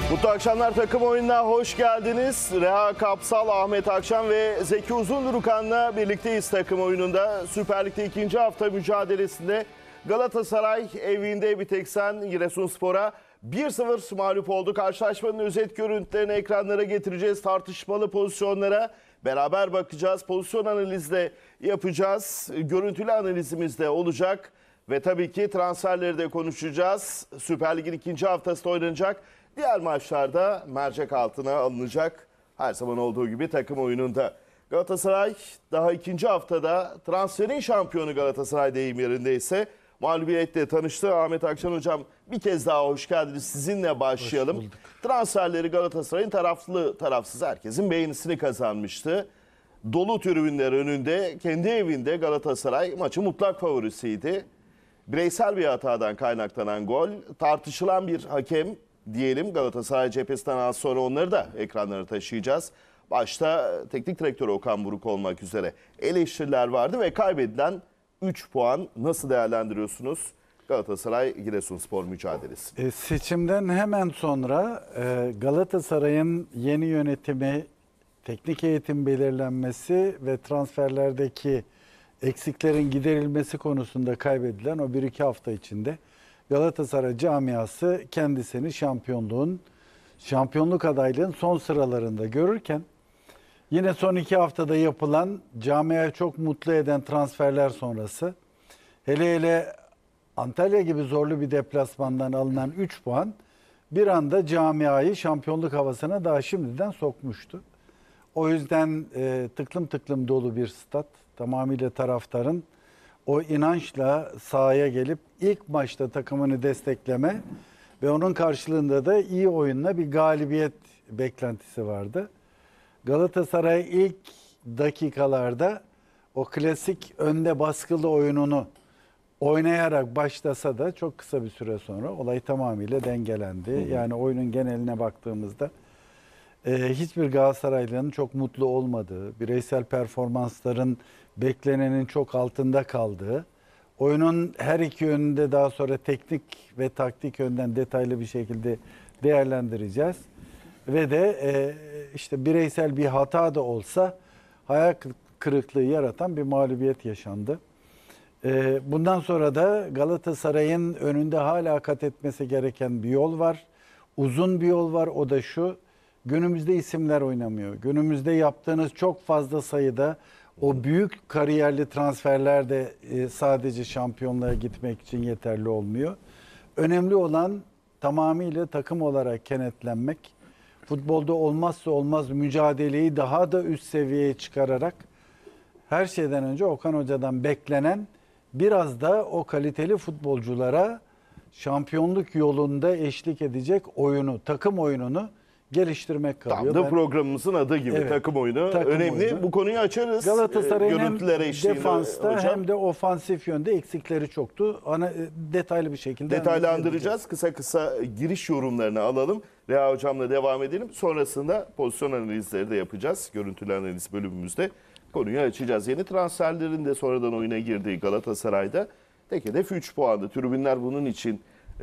Mutlu akşamlar, takım oyununa hoş geldiniz. Reha Kapsal, Ahmet Akşam ve Zeki Uzundurukan'la birlikteyiz takım oyununda. Süper Lig'de ikinci hafta mücadelesinde Galatasaray evinde Biteksen Giresunspor'a 1-0 mağlup oldu. Karşılaşmanın özet görüntülerini ekranlara getireceğiz. Tartışmalı pozisyonlara beraber bakacağız. Pozisyon analizi de yapacağız. Görüntülü analizimiz de olacak. Ve tabii ki transferleri de konuşacağız. Süper Lig'in ikinci haftası oynanacak. Diğer maçlarda mercek altına alınacak. Her zaman olduğu gibi takım oyununda. Galatasaray daha ikinci haftada transferin şampiyonu Galatasaray deyim yerindeyse mağlubiyetle tanıştı. Ahmet Akşan hocam bir kez daha hoş geldiniz. Sizinle başlayalım. Transferleri Galatasaray'ın taraflı tarafsız herkesin beğenisini kazanmıştı. Dolu tribünler önünde kendi evinde Galatasaray maçı mutlak favorisiydi. Bireysel bir hatadan kaynaklanan gol, tartışılan bir hakem diyelim. Galatasaray cephesinden az sonra onları da ekranlara taşıyacağız. Başta teknik direktör Okan Buruk olmak üzere eleştiriler vardı ve kaybedilen 3 puan nasıl değerlendiriyorsunuz Galatasaray Giresunspor mücadelesi? Seçimden hemen sonra Galatasaray'ın yeni yönetimi, teknik eğitim belirlenmesi ve transferlerdeki eksiklerin giderilmesi konusunda kaybedilen o 1-2 hafta içinde Galatasaray camiası kendisini şampiyonluk adaylığın son sıralarında görürken yine son 2 haftada yapılan camiayı çok mutlu eden transferler sonrası hele Antalya gibi zorlu bir deplasmandan alınan 3 puan bir anda camiayı şampiyonluk havasına daha şimdiden sokmuştu. O yüzden tıklım tıklım dolu bir stat, tamamıyla taraftarın o inançla sahaya gelip ilk maçta takımını destekleme ve onun karşılığında da iyi oyunla bir galibiyet beklentisi vardı. Galatasaray ilk dakikalarda o klasik önde baskılı oyununu oynayarak başlasa da çok kısa bir süre sonra olay tamamıyla dengelendi. Yani oyunun geneline baktığımızda hiçbir Galatasaraylı'nın çok mutlu olmadığı, bireysel performansların beklenenin çok altında kaldığı, oyunun her iki yönünde daha sonra teknik ve taktik yönden detaylı bir şekilde değerlendireceğiz. Ve de işte bireysel bir hata da olsa hayal kırıklığı yaratan bir mağlubiyet yaşandı. Bundan sonra da Galatasaray'ın önünde hala kat etmesi gereken bir yol var. Uzun bir yol var, o da şu: günümüzde isimler oynamıyor. Günümüzde yaptığınız çok fazla sayıda o büyük kariyerli transferler de sadece şampiyonluğa gitmek için yeterli olmuyor. Önemli olan tamamıyla takım olarak kenetlenmek. Futbolda olmazsa olmaz mücadeleyi daha da üst seviyeye çıkararak her şeyden önce Okan Hoca'dan beklenen biraz da o kaliteli futbolculara şampiyonluk yolunda eşlik edecek oyunu, takım oyununu geliştirmek kalıyor. Tam da programımızın adı gibi, evet, takım oyunu takım önemli. Oyunu. Bu konuyu açarız. Galatasaray'ın hem defansta hocam, hem de ofansif yönde eksikleri çoktu. Detaylı bir şekilde detaylandıracağız. Kısa kısa giriş yorumlarını alalım. Reha hocamla devam edelim. Sonrasında pozisyon analizleri de yapacağız. Görüntülü analiz bölümümüzde konuyu açacağız. Yeni transferlerin de sonradan oyuna girdiği Galatasaray'da tek hedef 3 puandı. Tribünler bunun için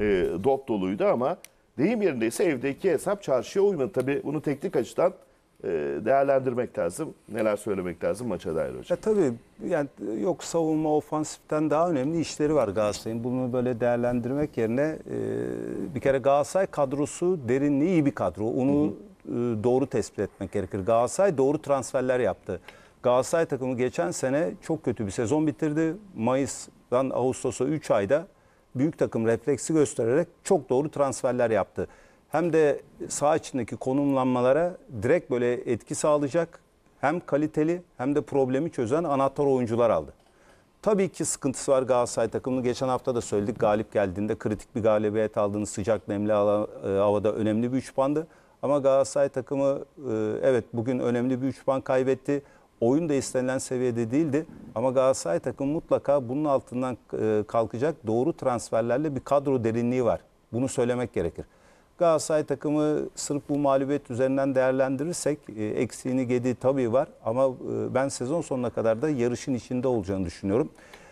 dop doluydu ama deyim yerindeyse evdeki hesap çarşıya uymadı. Tabii bunu teknik açıdan değerlendirmek lazım. Neler söylemek lazım maça dair hocam? Tabii yani yok, savunma ofansiften daha önemli işleri var Galatasaray'ın. Bunu böyle değerlendirmek yerine bir kere Galatasaray kadrosu derinliği iyi bir kadro. Onu doğru tespit etmek gerekir. Galatasaray doğru transferler yaptı. Galatasaray takımı geçen sene çok kötü bir sezon bitirdi. Mayıs'tan Ağustos'a 3 ayda büyük takım refleksi göstererek çok doğru transferler yaptı. Hem de saha içindeki konumlanmalara direkt böyle etki sağlayacak, hem kaliteli hem de problemi çözen anahtar oyuncular aldı. Tabii ki sıkıntısı var Galatasaray takımının. Geçen hafta da söyledik, galip geldiğinde kritik bir galibiyet aldığını, sıcak nemli havada önemli bir 3 puandı. Ama Galatasaray takımı evet bugün önemli bir 3 puan kaybetti. Oyun da istenilen seviyede değildi ama Galatasaray takımı mutlaka bunun altından kalkacak doğru transferlerle bir kadro derinliği var. Bunu söylemek gerekir. Galatasaray takımı sırf bu mağlubiyet üzerinden değerlendirirsek eksiğini gediği tabii var ama ben sezon sonuna kadar da yarışın içinde olacağını düşünüyorum.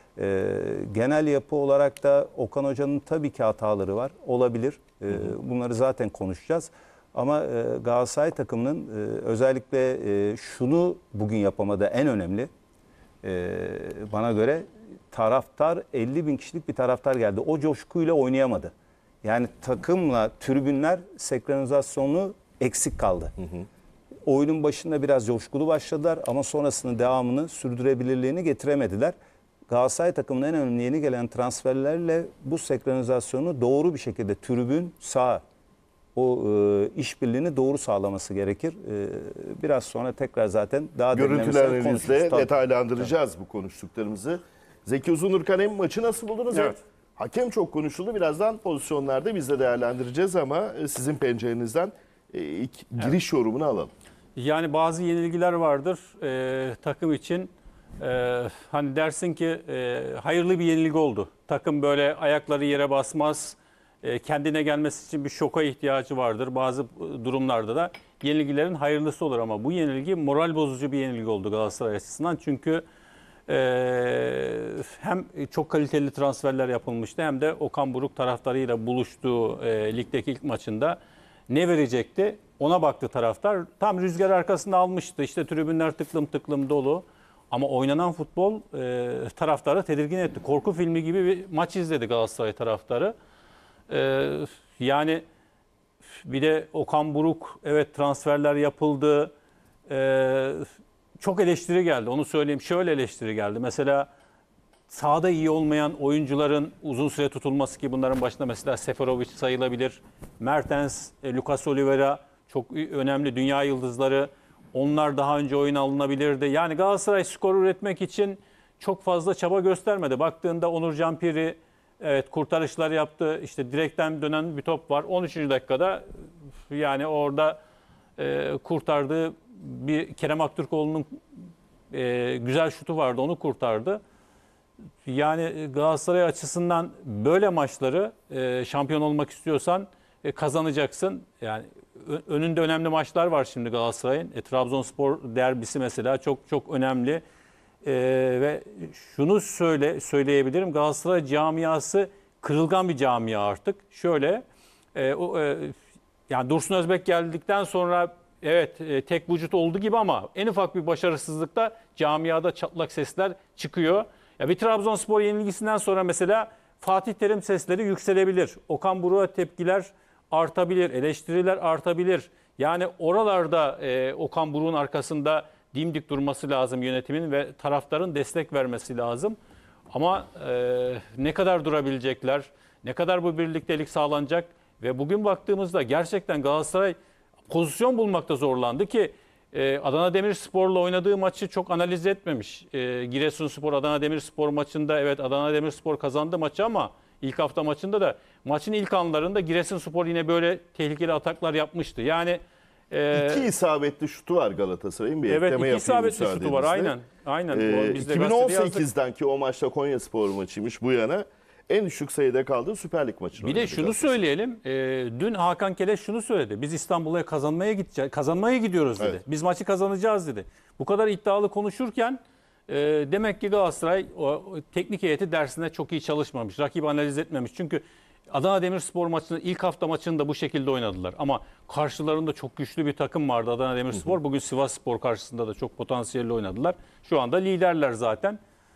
Genel yapı olarak da Okan Hoca'nın tabii ki hataları var, olabilir. Bunları zaten konuşacağız. Ama Galatasaray takımının özellikle şunu bugün yapamadı en önemli. Bana göre taraftar 50 bin kişilik bir taraftar geldi. O coşkuyla oynayamadı. Yani takımla tribünler senkronizasyonu eksik kaldı. Oyunun başında biraz coşkulu başladılar ama sonrasında devamını sürdürebilirliğini getiremediler. Galatasaray takımının en önemli yeni gelen transferlerle bu senkronizasyonu doğru bir şekilde tribün sağ o işbirliğini doğru sağlaması gerekir. Biraz sonra tekrar zaten daha Görüntüler derinlemesine konuşuruz. analizle Tabii. detaylandıracağız bu konuştuklarımızı. Zeki Uzundurkan, hem maçı nasıl buldunuz? Evet. Hakem çok konuşuldu. Birazdan pozisyonlarda biz de değerlendireceğiz ama sizin pencerenizden ilk giriş yorumunu alalım. Yani bazı yenilgiler vardır takım için. Hani dersin ki hayırlı bir yenilgi oldu. Takım böyle ayakları yere basmaz. Kendine gelmesi için bir şoka ihtiyacı vardır. Bazı durumlarda da yenilgilerin hayırlısı olur ama bu yenilgi moral bozucu bir yenilgi oldu Galatasaray açısından. Çünkü hem çok kaliteli transferler yapılmıştı hem de Okan Buruk taraftarıyla buluştuğu ligdeki ilk maçında ne verecekti? Ona baktı taraftar. Tam rüzgar arkasında almıştı. İşte tribünler tıklım tıklım dolu. Ama oynanan futbol taraftarı tedirgin etti. Korku filmi gibi bir maç izledi Galatasaray taraftarı. Yani bir de Okan Buruk, evet transferler yapıldı. Çok eleştiri geldi. Onu söyleyeyim. Şöyle eleştiri geldi. Mesela sahada iyi olmayan oyuncuların uzun süre tutulması, ki bunların başında mesela Seferovic sayılabilir. Mertens, Lucas Oliveira çok önemli dünya yıldızları. Onlar daha önce oyuna alınabilirdi. Yani Galatasaray skor üretmek için çok fazla çaba göstermedi. Baktığında Onurcan Piri evet kurtarışlar yaptı. İşte direkten dönen bir top var. 13. dakikada yani orada kurtardığı bir Kerem Aktürkoğlu'nun güzel şutu vardı. Onu kurtardı. Yani Galatasaray açısından böyle maçları şampiyon olmak istiyorsan kazanacaksın. Yani önünde önemli maçlar var şimdi Galatasaray'ın. Trabzonspor derbisi mesela çok çok önemli. Ve şunu söyleyebilirim. Galatasaray camiası kırılgan bir camia artık. Şöyle yani Dursun Özbek geldikten sonra evet tek vücut oldu gibi ama en ufak bir başarısızlıkta camiada çatlak sesler çıkıyor. Ya bir Trabzonspor yenilgisinden sonra mesela Fatih Terim sesleri yükselebilir. Okan Buruk'a tepkiler artabilir, eleştiriler artabilir. Yani oralarda Okan Buruk'un arkasında dimdik durması lazım yönetimin ve taraftarın destek vermesi lazım. Ama ne kadar durabilecekler, ne kadar bu birliktelik sağlanacak ve bugün baktığımızda gerçekten Galatasaray pozisyon bulmakta zorlandı ki Adana Demirspor'la oynadığı maçı çok analiz etmemiş. Giresunspor Adana Demirspor maçında evet Adana Demirspor kazandı maçı ama ilk hafta maçında da maçın ilk anlarında Giresunspor yine böyle tehlikeli ataklar yapmıştı. Yani İki isabetli şutu var Galatasaray'ın. Bir evet, ekleme iki yapayım isabetli şutu var. müsaadenizle. Aynen. Biz de gazetede yazdık. 2018'den ki o maçta Konyaspor maçıymış bu yana en düşük sayıda kaldığı Süper Lig maçını Bir de oynadı şunu Galatasaray. söyleyelim. Dün Hakan Keleş şunu söyledi. Biz İstanbul'a kazanmaya gidiyoruz dedi. Evet. Biz maçı kazanacağız dedi. Bu kadar iddialı konuşurken demek ki Galatasaray o teknik heyeti dersine çok iyi çalışmamış. Rakip analiz etmemiş. Çünkü Adana Demirspor maçının ilk hafta maçını da bu şekilde oynadılar. Ama karşılarında çok güçlü bir takım vardı Adana Demirspor. Bugün Sivasspor karşısında da çok potansiyelli oynadılar. Şu anda liderler zaten.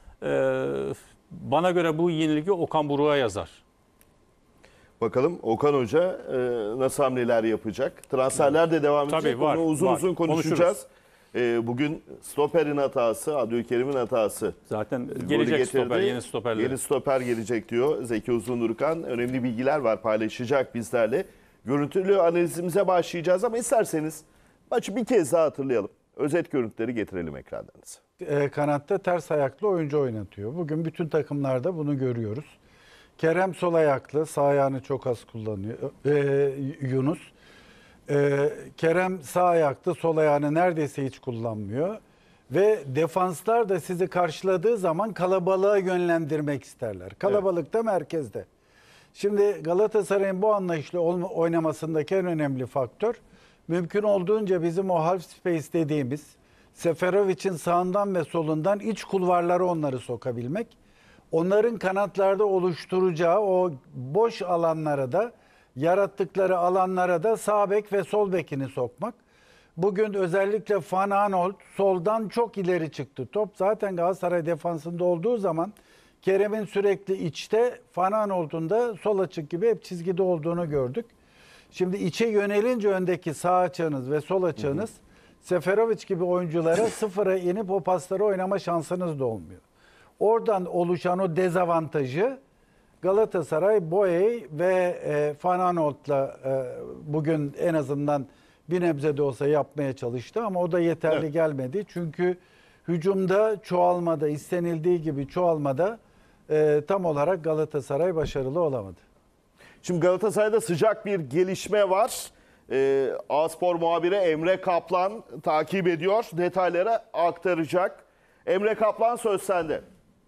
Bana göre bu yenilgi Okan Buruk'a yazar. Bakalım Okan Hoca nasıl hamleler yapacak? Transferler de devam edecek. Tabii, var, Onu uzun var. uzun konuşacağız. Bugün stoperin hatası, Abdülkerim'in hatası. Zaten Golü gelecek getirdi. stoper, yeni stoperler. Yeni stoper gelecek diyor Zeki Uzundurkan. Önemli bilgiler var, paylaşacak bizlerle. Görüntülü analizimize başlayacağız ama isterseniz maçı bir kez daha hatırlayalım. Özet görüntüleri getirelim ekranlarınıza. Kanatta ters ayaklı oyuncu oynatıyor. Bugün bütün takımlarda bunu görüyoruz. Kerem sol ayaklı, sağ ayağını çok az kullanıyor. Yunus. Kerem sağ ayaklı, sol ayağını neredeyse hiç kullanmıyor. Ve defanslar da sizi karşıladığı zaman kalabalığa yönlendirmek isterler. Kalabalık da merkezde. Şimdi Galatasaray'ın bu anlayışla oynamasındaki en önemli faktör, mümkün olduğunca bizim o half space dediğimiz Seferovic'in sağından ve solundan iç kulvarlara onları sokabilmek. Onların kanatlarda oluşturacağı o boş alanlara da yarattıkları alanlara da sağ bek ve sol bekini sokmak. Bugün özellikle Van Aanholt soldan çok ileri çıktı. Top zaten Galatasaray defansında olduğu zaman Kerem'in sürekli içte, Van Aanholt'un da sol açık gibi hep çizgide olduğunu gördük. Şimdi içe yönelince öndeki sağ açığınız ve sol açığınız Seferovic gibi oyunculara sıfıra inip o pasları oynama şansınız da olmuyor. Oradan oluşan o dezavantajı Galatasaray Boye ve Van Aanholt'la bugün en azından bir nebze de olsa yapmaya çalıştı ama o da yeterli gelmedi. Çünkü hücumda çoğalmada, istenildiği gibi çoğalmada tam olarak Galatasaray başarılı olamadı. Şimdi Galatasaray'da sıcak bir gelişme var. A-Spor muhabiri Emre Kaplan takip ediyor. Detayları aktaracak. Emre Kaplan, söz sende.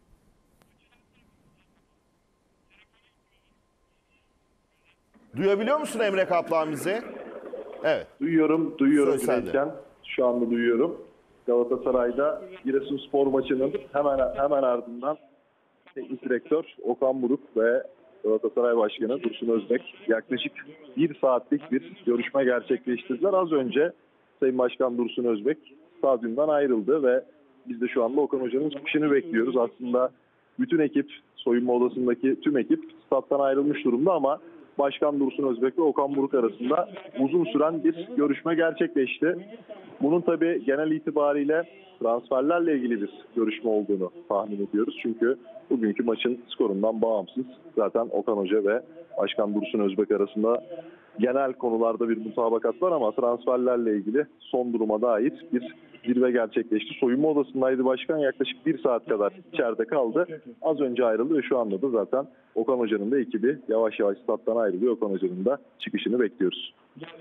Duyabiliyor musun Emre Kaplan bizi? Evet. Duyuyorum Söz sende. Cüneyt'ten. Şu anda duyuyorum. Galatasaray'da Giresunspor maçının hemen ardından teknik direktör Okan Buruk ve Galatasaray Başkanı Dursun Özbek yaklaşık 1 saatlik bir görüşme gerçekleştirdiler. Az önce Sayın Başkan Dursun Özbek stadyumdan ayrıldı ve biz de şu anda Okan Hoca'nın çıkışını bekliyoruz. Aslında bütün ekip, soyunma odasındaki tüm ekip stat'tan ayrılmış durumda ama Başkan Dursun Özbek ve Okan Buruk arasında uzun süren bir görüşme gerçekleşti. Bunun tabii genel itibariyle transferlerle ilgili bir görüşme olduğunu tahmin ediyoruz. Çünkü bugünkü maçın skorundan bağımsız zaten Okan Hoca ve Başkan Dursun Özbek arasında genel konularda bir mutabakat var ama transferlerle ilgili son duruma dair bir zirve gerçekleşti. Soyunma odasındaydı başkan, yaklaşık 1 saat kadar içeride kaldı. Az önce ayrıldı ve şu anda da zaten Okan Hoca'nın da ekibi yavaş yavaş stat'tan ayrılıyor. Okan Hoca'nın da çıkışını bekliyoruz.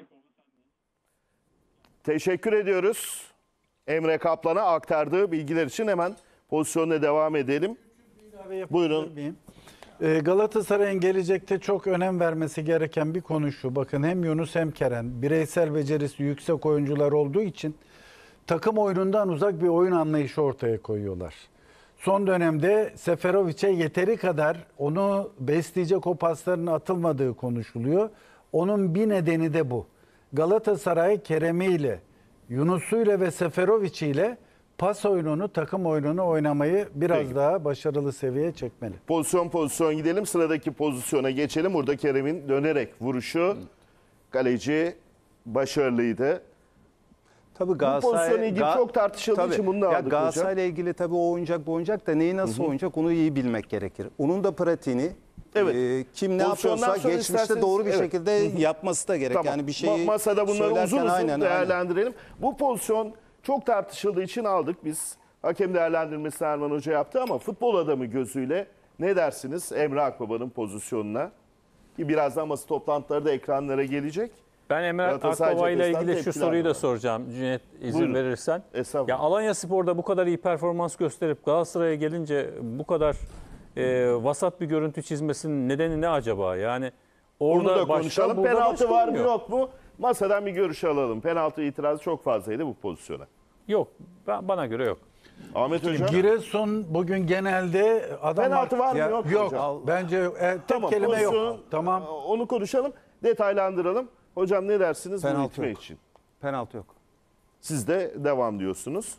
Teşekkür ediyoruz Emre Kaplan'a aktardığı bilgiler için. Hemen pozisyonuna devam edelim. Buyurun. Galatasaray'ın gelecekte çok önem vermesi gereken bir konu şu. Bakın hem Yunus hem Kerem bireysel becerisi yüksek oyuncular olduğu için takım oyunundan uzak bir oyun anlayışı ortaya koyuyorlar. Son dönemde Seferovic'e yeteri kadar onu besleyecek o pasların atılmadığı konuşuluyor. Onun bir nedeni de bu. Galatasaray Kerem'iyle, Yunus'uyla ve Seferovic'iyle pas oyununu, takım oyununu oynamayı biraz daha başarılı seviyeye çekmeli. Pozisyon gidelim. Sıradaki pozisyona geçelim. Burada Kerem'in dönerek vuruşu. Kaleci başarılıydı. Tabii Bu pozisyonla ilgili çok tartışıldığı için bunu da aldık hocam. Galatasaray'la ilgili tabii o oyuncak bu oyuncak da neyi nasıl oynayacak onu iyi bilmek gerekir. Onun da pratiğini kim ne Pozisyondan yapıyorsa sonra geçmişte isterseniz- doğru bir evet. şekilde yapması da gerek. Tamam. Yani bir şeyi Masada bunları söylerken uzun aynen. değerlendirelim. Bu pozisyon çok tartışıldığı için aldık biz. Hakem değerlendirmesini Erman Hoca yaptı ama futbol adamı gözüyle ne dersiniz Emre Akbaba'nın pozisyonuna? Ki birazdan basın toplantıları da ekranlara gelecek. Ben Emre Galatasaray Akbaba ile cephesinden ilgili şu tepkiler soruyu da var. soracağım Cüneyt izin Buyurun. verirsen. Estağfurullah. Ya Alanyaspor'da bu kadar iyi performans gösterip Galatasaray'a gelince bu kadar vasat bir görüntü çizmesinin nedeni ne acaba? Yani orada Onu da konuşalım. burada Penaltı başka var mı olmuyor. yok mu? Masadan bir görüş alalım. Penaltı itirazı çok fazlaydı bu pozisyona. Yok. Bana göre yok. Ahmet Hocam. Giresun bugün genelde adam Penaltı var mı yok mu Yok. hocam? Bence tek Tamam, kelime pozisyonu- yok. Tamam. Onu konuşalım. Detaylandıralım. Hocam ne dersiniz bu Penaltı itme yok. için? Penaltı yok. Siz de devam diyorsunuz.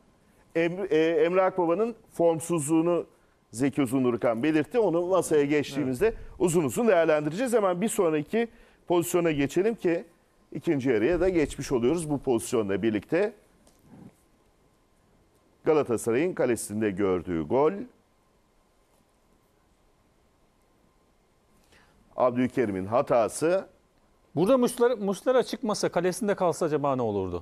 Emre Akbaba'nın formsuzluğunu Zeki Uzundurkan belirtti. Onu masaya geçtiğimizde uzun değerlendireceğiz. Hemen bir sonraki pozisyona geçelim ki ikinci yarıya da geçmiş oluyoruz bu pozisyonla birlikte. Galatasaray'ın kalesinde gördüğü gol. Abdülkerim'in hatası. Burada Muslera çıkmasa, kalesinde kalsa acaba ne olurdu?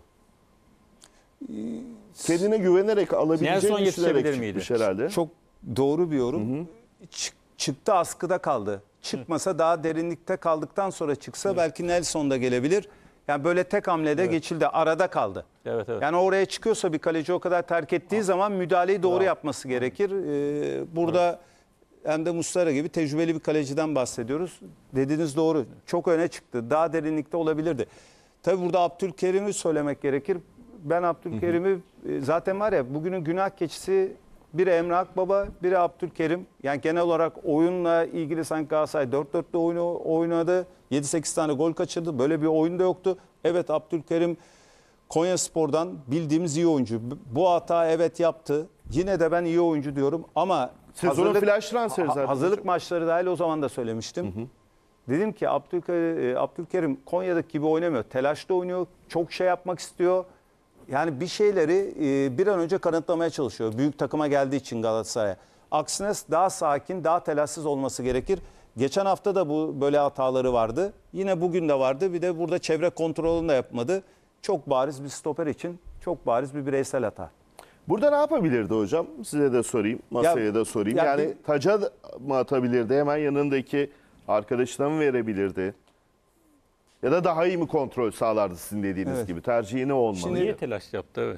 Kendine güvenerek Nelson alabileceğini yetişebilir düşünerek miydi? çıkmış herhalde. Çok doğru bir yorum. Çıktı, askıda kaldı. Çıkmasa daha derinlikte kaldıktan sonra çıksa belki Nelson da gelebilir. Yani böyle tek hamlede geçildi. Arada kaldı. Evet. Yani oraya çıkıyorsa bir kaleci o kadar terk ettiği zaman müdahaleyi doğru yapması gerekir. Burada hem de Muslera gibi tecrübeli bir kaleciden bahsediyoruz. Dediğiniz doğru. Çok öne çıktı. Daha derinlikte olabilirdi. Tabii burada Abdülkerim'i söylemek gerekir. Ben Abdülkerim'i zaten var ya bugünün günah keçisi Biri Emre Akbaba, biri Abdülkerim. Yani genel olarak oyunla ilgili sanki Galatasaray 4-4'lü oyunu oynadı. 7-8 tane gol kaçırdı. Böyle bir oyun da yoktu. Evet, Abdülkerim Konyaspor'dan bildiğimiz iyi oyuncu. Bu hata evet yaptı. Yine de ben iyi oyuncu diyorum ama Sezonun flash transferi zaten. hazırlık maçları dahil o zaman da söylemiştim. Dedim ki Abdülkerim Konya'daki gibi oynamıyor. Telaşlı oynuyor. Çok şey yapmak istiyor. Yani bir şeyleri bir an önce kanıtlamaya çalışıyor. Büyük takıma geldiği için Galatasaray'a. Aksine daha sakin, daha telaşsız olması gerekir. Geçen hafta da bu böyle hataları vardı. Yine bugün de vardı. Bir de burada çevre kontrolünü de yapmadı. Çok bariz bir stoper için çok bariz bir bireysel hata. Burada ne yapabilirdi hocam? Size de sorayım, masaya da sorayım. ya Yani taca mı atabilirdi? Hemen yanındaki arkadaşına mı verebilirdi? Ya da daha iyi mi kontrol sağlardı sizin dediğiniz Evet. gibi? Tercihi ne olmalı? Niye telaş yaptı? Evet.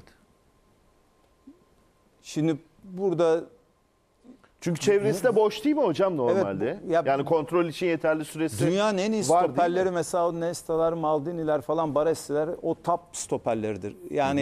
Şimdi burada Çünkü çevresi de boş değil mi hocam normalde? Evet, ya- yani kontrol için yeterli süresi dünyanın en iyi var değil stoperleri mi? mesela o Nesta'lar, Maldini'ler falan, Baresi'ler o top stoperleridir. Yani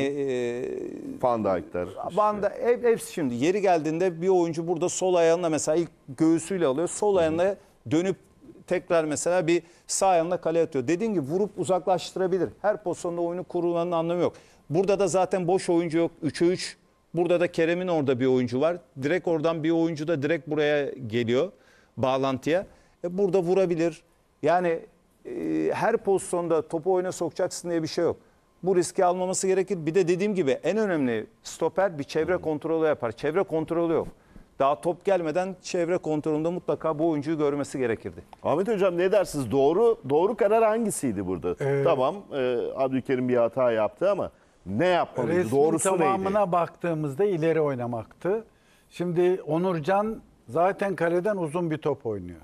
Van Dijk'ler. Van'da hepsi şimdi yeri geldiğinde bir oyuncu burada sol ayağında mesela ilk göğsüyle alıyor. Sol ayağında dönüp tekrar mesela bir sağ ayağında kaleye atıyor. Dediğim gibi vurup uzaklaştırabilir. Her pozisyonda oyunu kurulmanın anlamı yok. Burada da zaten boş oyuncu yok. 3'e 3. Burada da Kerem'in orada bir oyuncu var. Direkt oradan bir oyuncu da direkt buraya geliyor bağlantıya. Burada vurabilir. Yani her pozisyonda topu oyuna sokacaksın diye bir şey yok. Bu riski almaması gerekir. Bir de dediğim gibi en önemli stoper bir çevre kontrolü yapar. Çevre kontrolü yok. Daha top gelmeden çevre kontrolünde mutlaka bu oyuncuyu görmesi gerekirdi. Ahmet hocam ne dersiniz? Doğru karar hangisiydi burada? Tamam, Abdülkerim bir hata yaptı ama ne yapmalıydı? Resmin Doğrusu tamamına neydi? baktığımızda ileri oynamaktı. Şimdi Onurcan zaten kaleden uzun bir top oynuyor.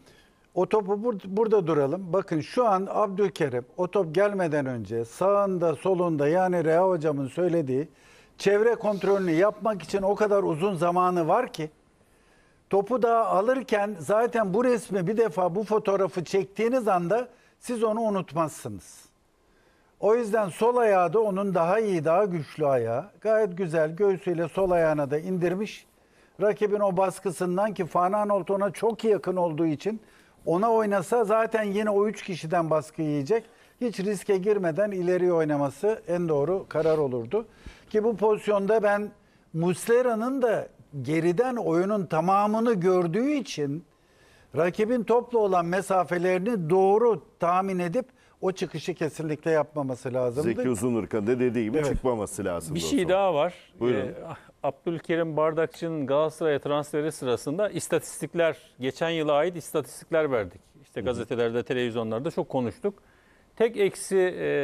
O topu burada duralım. Bakın şu an Abdülkerim o top gelmeden önce sağında solunda yani Reha hocamın söylediği çevre kontrolünü yapmak için o kadar uzun zamanı var ki topu da alırken zaten bu resmi bir defa bu fotoğrafı çektiğiniz anda siz onu unutmazsınız. O yüzden sol ayağı da onun daha iyi, daha güçlü ayağı. Gayet güzel göğsüyle sol ayağına da indirmiş. Rakibin o baskısından ki Fanaanolt ona çok yakın olduğu için ona oynasa zaten yine o 3 kişiden baskı yiyecek. Hiç riske girmeden ileri oynaması en doğru karar olurdu. Ki bu pozisyonda ben Muslera'nın da geriden oyunun tamamını gördüğü için rakibin topla olan mesafelerini doğru tahmin edip o çıkışı kesinlikle yapmaması lazımdı. Zeki Uzunurkan da dediği gibi Evet. çıkmaması lazım. Bir şey daha var. Buyurun. Abdülkerim Bardakçı'nın Galatasaray'a transferi sırasında istatistikler, geçen yıla ait istatistikler verdik. İşte gazetelerde, televizyonlarda çok konuştuk. Tek eksi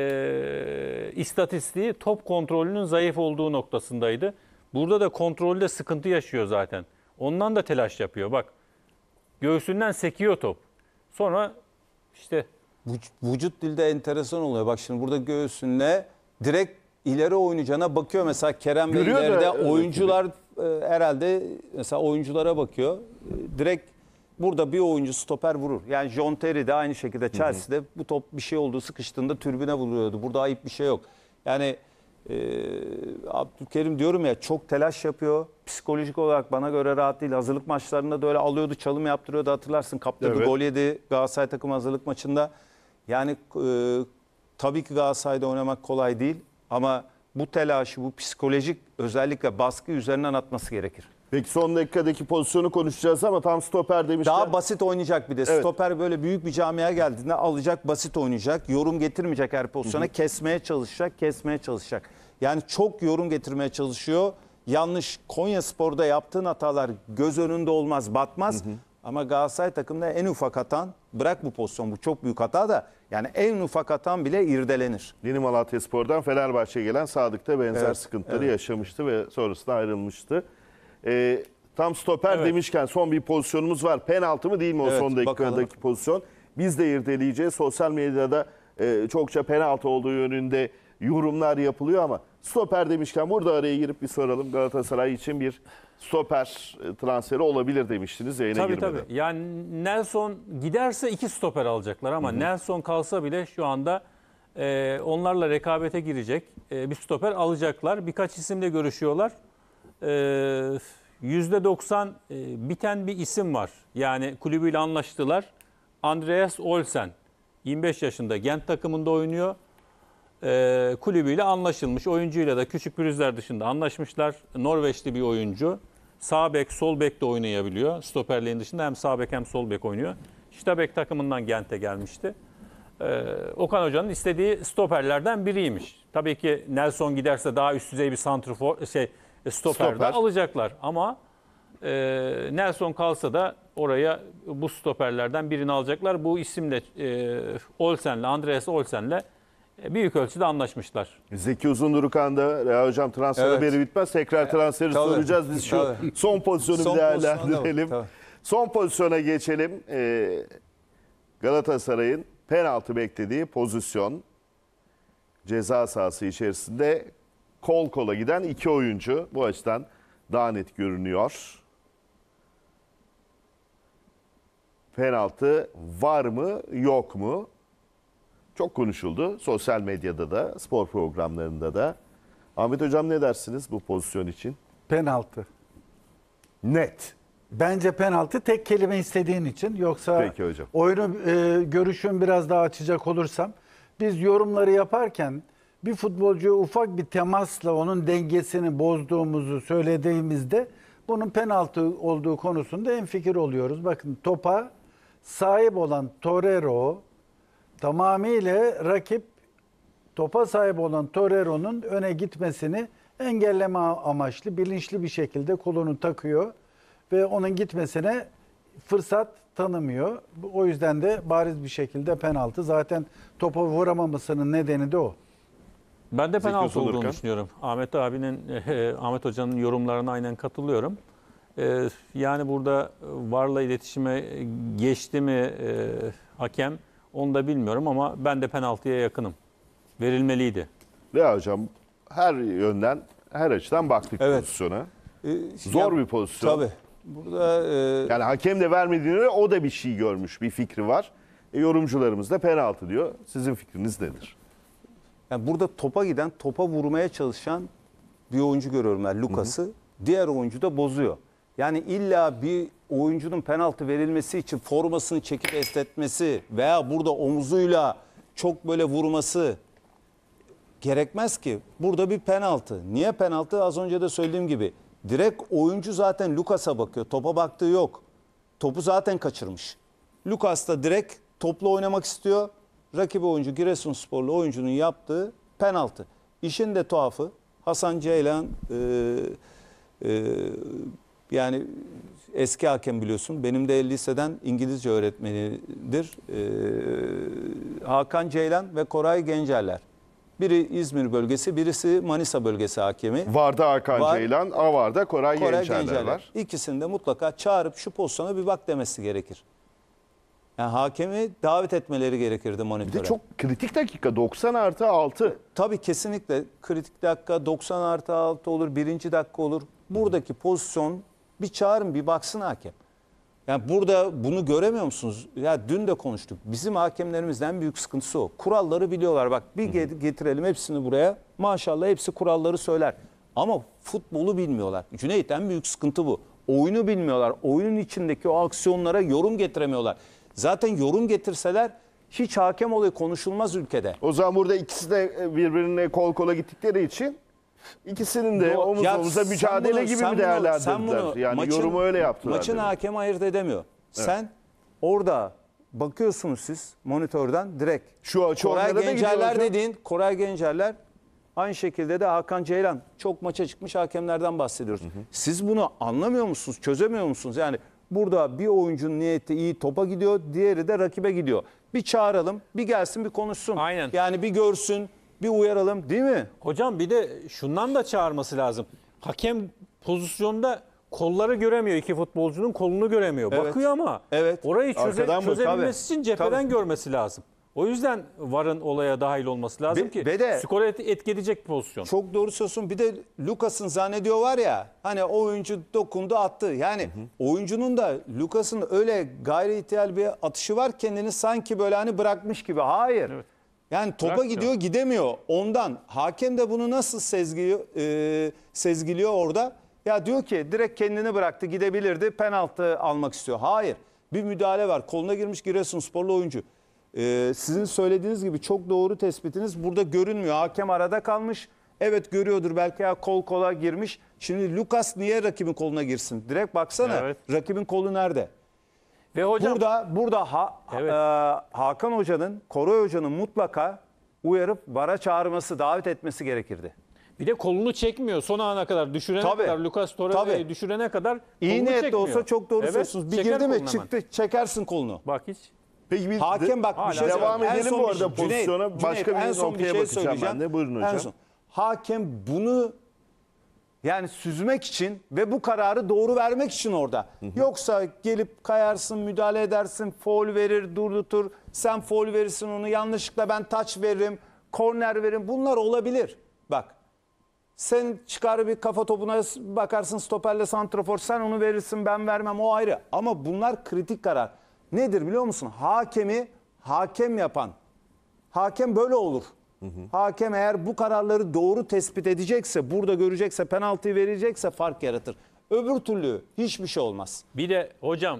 istatistiği top kontrolünün zayıf olduğu noktasındaydı. Burada da kontrolde sıkıntı yaşıyor zaten. Ondan da telaş yapıyor. Bak göğsünden sekiyor top. Sonra işte Vücut dilde enteresan oluyor. Bak şimdi burada göğsünle direkt ileri oynayacağına bakıyor. Mesela Kerem ve Görüyor da ileride öyle oyuncular herhalde mesela oyunculara bakıyor. Direkt burada bir oyuncu stoper vurur. Yani John Terry de aynı şekilde Chelsea'de bu top bir şey olduğu sıkıştığında tribüne vuruyordu. Burada ayıp bir şey yok. Yani Abdülkerim diyorum ya çok telaş yapıyor. Psikolojik olarak bana göre rahat değil. Hazırlık maçlarında da öyle alıyordu, çalım yaptırıyordu hatırlarsın. Kaptırdı, Evet. gol yedi Galatasaray takımı hazırlık maçında. Yani tabii ki Galatasaray'da oynamak kolay değil ama bu telaşı, bu psikolojik özellikle baskı üzerinden atması gerekir. Peki son dakikadaki pozisyonu konuşacağız ama tam stoper demişken. Daha basit oynayacak bir de. Evet. Stoper böyle büyük bir camiaya geldiğinde alacak, basit oynayacak. Yorum getirmeyecek her pozisyona. Kesmeye çalışacak. Yani çok yorum getirmeye çalışıyor. Yanlış Konyaspor'da yaptığın hatalar göz önünde olmaz, batmaz. Ama Galatasaray takımında en ufak hatan, bırak bu pozisyon, bu çok büyük hata da yani en ufak hatan bile irdelenir. Yeni Malatyaspor'dan Fenerbahçe'ye gelen Sadık'ta benzer sıkıntıları yaşamıştı ve sonrasında ayrılmıştı. Tam stoper demişken son bir pozisyonumuz var. Penaltı mı değil mi o Evet, son dakikadaki bakalım. pozisyon? Biz de irdeleyeceğiz. Sosyal medyada çokça penaltı olduğu yönünde yorumlar yapılıyor ama stoper demişken burada araya girip bir soralım. Galatasaray için bir stoper transferi olabilir demiştiniz yayına tabii girmeden. tabii. Yani Nelson giderse 2 stoper alacaklar ama Nelson kalsa bile şu anda onlarla rekabete girecek bir stoper alacaklar. Birkaç isimle görüşüyorlar. %90 biten bir isim var. Yani kulübüyle anlaştılar. Andreas Olsen 25 yaşında Gent takımında oynuyor. Kulübüyle anlaşılmış. Oyuncuyla da küçük pürüzler dışında anlaşmışlar. Norveçli bir oyuncu. Sağ bek, sol bek de oynayabiliyor. Stoperliğin dışında hem sağ bek hem sol bek oynuyor. Stabek takımından Gent'e gelmişti. Okan Hoca'nın istediği stoperlerden biriymiş. Tabii ki Nelson giderse daha üst düzey bir stoper de alacaklar. Ama Nelson kalsa da oraya bu stoperlerden birini alacaklar. Bu isimle Andreas Olsen'le büyük ölçüde anlaşmışlar. Zeki Uzundurukan da Reha Hocam transfer haberi bitmez. Tekrar transferi soracağız. Biz şu son pozisyonu bir değerlendirelim. Son pozisyona geçelim. Galatasaray'ın penaltı beklediği pozisyon. Ceza sahası içerisinde kol kola giden iki oyuncu. Bu açıdan daha net görünüyor. Penaltı var mı yok mu? Çok konuşuldu. Sosyal medyada da, spor programlarında da. Ahmet Hocam ne dersiniz bu pozisyon için? Penaltı. Net. Bence penaltı, tek kelime istediğin için. Yoksa Peki hocam. oyunu görüşümü biraz daha açacak olursam, biz yorumları yaparken bir futbolcuya ufak bir temasla onun dengesini bozduğumuzu söylediğimizde bunun penaltı olduğu konusunda hemfikir oluyoruz. Bakın, topa sahip olan Torreira tamamıyla topa sahip olan Torreira'nın öne gitmesini engelleme amaçlı bilinçli bir şekilde kolunu takıyor ve onun gitmesine fırsat tanımıyor. O yüzden de bariz bir şekilde penaltı. Zaten topa vuramamasının nedeni de o. Ben de penaltı Uzundurkan olduğunu düşünüyorum. Ahmet Hoca'nın yorumlarına aynen katılıyorum. Yani burada VAR'la iletişime geçti mi hakem, onu da bilmiyorum ama ben de penaltıya yakınım. Verilmeliydi. Reha Hocam, her yönden, her açıdan baktık pozisyona. Zor bir pozisyon. Tabii. Burada Yani hakem de vermediğine göre o da bir şey görmüş, bir fikri var. Yorumcularımız da penaltı diyor. Sizin fikriniz nedir? yani burada topa giden, topa vurmaya çalışan bir oyuncu görüyorum ben, Lucas'ı. Diğer oyuncu da bozuyor. Yani illa bir oyuncunun penaltı verilmesi için formasını çekip esnetmesi veya burada omuzuyla çok böyle vurması gerekmez ki. Burada bir penaltı. Niye penaltı? Az önce de söylediğim gibi. Direkt oyuncu zaten Lucas'a bakıyor. Topa baktığı yok. Topu zaten kaçırmış. Lucas da direkt topla oynamak istiyor. Rakibi oyuncu, Giresunsporlu oyuncunun yaptığı penaltı. İşin de tuhafı, Hasan Ceylan yani eski hakem biliyorsun. Benim de liseden İngilizce öğretmenidir. Hakan Ceylan ve Koray Gencerler. Biri İzmir bölgesi, birisi Manisa bölgesi hakemi. VAR'da Hakan Var. Ceylan, AVAR'da Koray Gencerler var. İkisini de mutlaka çağırıp şu pozisyona bir bak demesi gerekir. Yani hakemi davet etmeleri gerekirdi Bir monitöre. de çok kritik dakika, 90+6. Tabii kesinlikle kritik dakika 90+6 olur, birinci dakika olur. Buradaki pozisyon bir çağırın, bir baksın hakem. Yani burada bunu göremiyor musunuz? Ya dün de konuştuk. Bizim hakemlerimizden en büyük sıkıntısı o. Kuralları biliyorlar. Bak bir getirelim hepsini buraya. Maşallah hepsi kuralları söyler. Ama futbolu bilmiyorlar. Cüneyt, en büyük sıkıntı bu. Oyunu bilmiyorlar. Oyunun içindeki o aksiyonlara yorum getiremiyorlar. Zaten yorum getirseler hiç hakem olayı konuşulmaz ülkede. O zaman burada ikisi de birbirine kol kola gittikleri için ikisinin de omuz Ya omuza mücadele bunu- gibi sen mi bunu- değerlendirdiler? sen bunu Yani maçın- yorumu öyle yaptılar. Maçın demek. hakemi ayırt edemiyor. Sen orada bakıyorsunuz siz monitörden direkt. Şu açı Koray onlara da gidiyor Gencerler hocam. dediğin, Koray Gencerler, aynı şekilde de Hakan Ceylan. Çok maça çıkmış hakemlerden bahsediyoruz. Siz bunu anlamıyor musunuz? Çözemiyor musunuz? Yani burada bir oyuncunun niyeti iyi, topa gidiyor, diğeri de rakibe gidiyor. Bir çağıralım, bir gelsin, bir konuşsun. Aynen. Yani bir görsün, bir uyaralım, değil mi? Hocam bir de şundan da çağırması lazım. Hakem pozisyonda kolları göremiyor. İki futbolcunun kolunu göremiyor. Evet. Bakıyor ama Evet. orayı Arkadan bak, çözebilmesi tabii. için cepheden Tabii. görmesi lazım. O yüzden VAR'ın olaya dahil olması lazım ki ve de- skora etki edecek bir pozisyon. Çok doğru söylüyorsun. Bir de Lucas'ın zannediyor var ya, hani oyuncu dokundu attı. Yani oyuncunun da Lucas'ın öyle gayri ihtiyal bir atışı var, kendini sanki böyle hani bırakmış gibi. Hayır. Yani topa Bırakmıyor. gidiyor, gidemiyor. Ondan hakem de bunu nasıl sezgiliyor orada? Ya diyor ki direkt kendini bıraktı, gidebilirdi, penaltı almak istiyor. Hayır. Bir müdahale var. Koluna girmiş Giresunsporlu oyuncu. Sizin söylediğiniz gibi çok doğru tespitiniz. Burada görünmüyor. Hakem arada kalmış. Evet görüyordur belki ya, kol kola girmiş. Şimdi Lucas niye rakibin koluna girsin? Direkt baksana. Evet. Rakibin kolu nerede? Ve hocam Burada Evet. Hakan Hoca'nın, Koray Hoca'nın mutlaka uyarıp VAR'a çağırması, davet etmesi gerekirdi. bir de kolunu çekmiyor son ana kadar düşürene Tabii. kadar Lucas Torreira'yı Tabii. düşürene kadar İyi kolunu niyetli çekmiyor. olsa çok doğru Evet, söylüyorsunuz. Bir çeker girdi mi kolunu hemen. çıktı, çekersin kolunu. Bak hiç. Peki bir Hakem bak bir şey devam söyleyeyim. En edelim son bu bir arada şey- pozisyona. Cüneyt, Başka bir en son noktaya şey bakacağım söyleyeceğim. ben de. Buyurun En hocam. son. Hakem bunu yani süzmek için ve bu kararı doğru vermek için orada. Yoksa gelip kayarsın, müdahale edersin, faul verir, durdutur. Sen faul verirsin onu, yanlışlıkla ben taç veririm, korner veririm. Bunlar olabilir. Bak. Sen çıkar bir kafa topuna bakarsın, stoperle santrafor, sen onu verirsin, ben vermem, o ayrı. Ama bunlar kritik karar. Nedir biliyor musun? Hakemi hakem yapan. Hakem böyle olur. Hakem eğer bu kararları doğru tespit edecekse, burada görecekse, penaltıyı verecekse fark yaratır. Öbür türlü hiçbir şey olmaz. Bir de hocam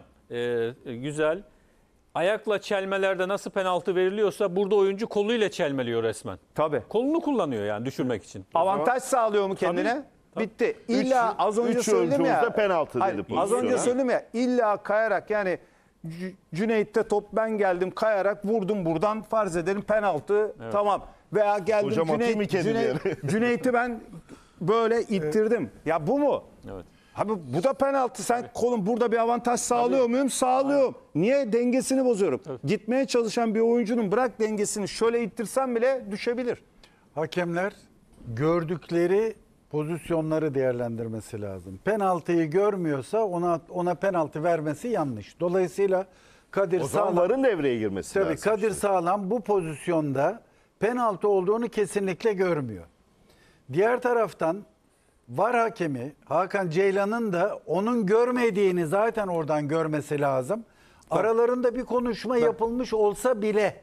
güzel. Ayakla çelmelerde nasıl penaltı veriliyorsa burada oyuncu koluyla çelmeliyor resmen. Tabii. Kolunu kullanıyor yani düşürmek için. Avantaj sağlıyor mu kendine? Tabii. Bitti. İlla az önce üç söyledim oyuncumuz ya. da penaltı dedi Hayır, az pozisyona. önce söyledim ya. İlla kayarak yani Cüneyt'te top, ben geldim kayarak vurdum buradan, farz edelim penaltı, tamam. Veya geldim Hocam atayım mı kendini Cüneyt'i ben böyle ittirdim. Ya bu mu? Evet. Abi bu da penaltı. Sen kolun burada bir avantaj sağlıyor muyum? Sağlıyorum. Niye? Dengesini bozuyorum. Gitmeye çalışan bir oyuncunun bırak dengesini, şöyle ittirsem bile düşebilir. Hakemler gördükleri pozisyonları değerlendirmesi lazım. Penaltıyı görmüyorsa ona penaltı vermesi yanlış. Dolayısıyla Kadir O zaman Sağlam, VAR'ın devreye girmesi tabii lazım. Kadir Sağlam bu pozisyonda penaltı olduğunu kesinlikle görmüyor. Diğer taraftan VAR hakemi Hakan Ceylan'ın da onun görmediğini zaten oradan görmesi lazım. Aralarında bir konuşma yapılmış olsa bile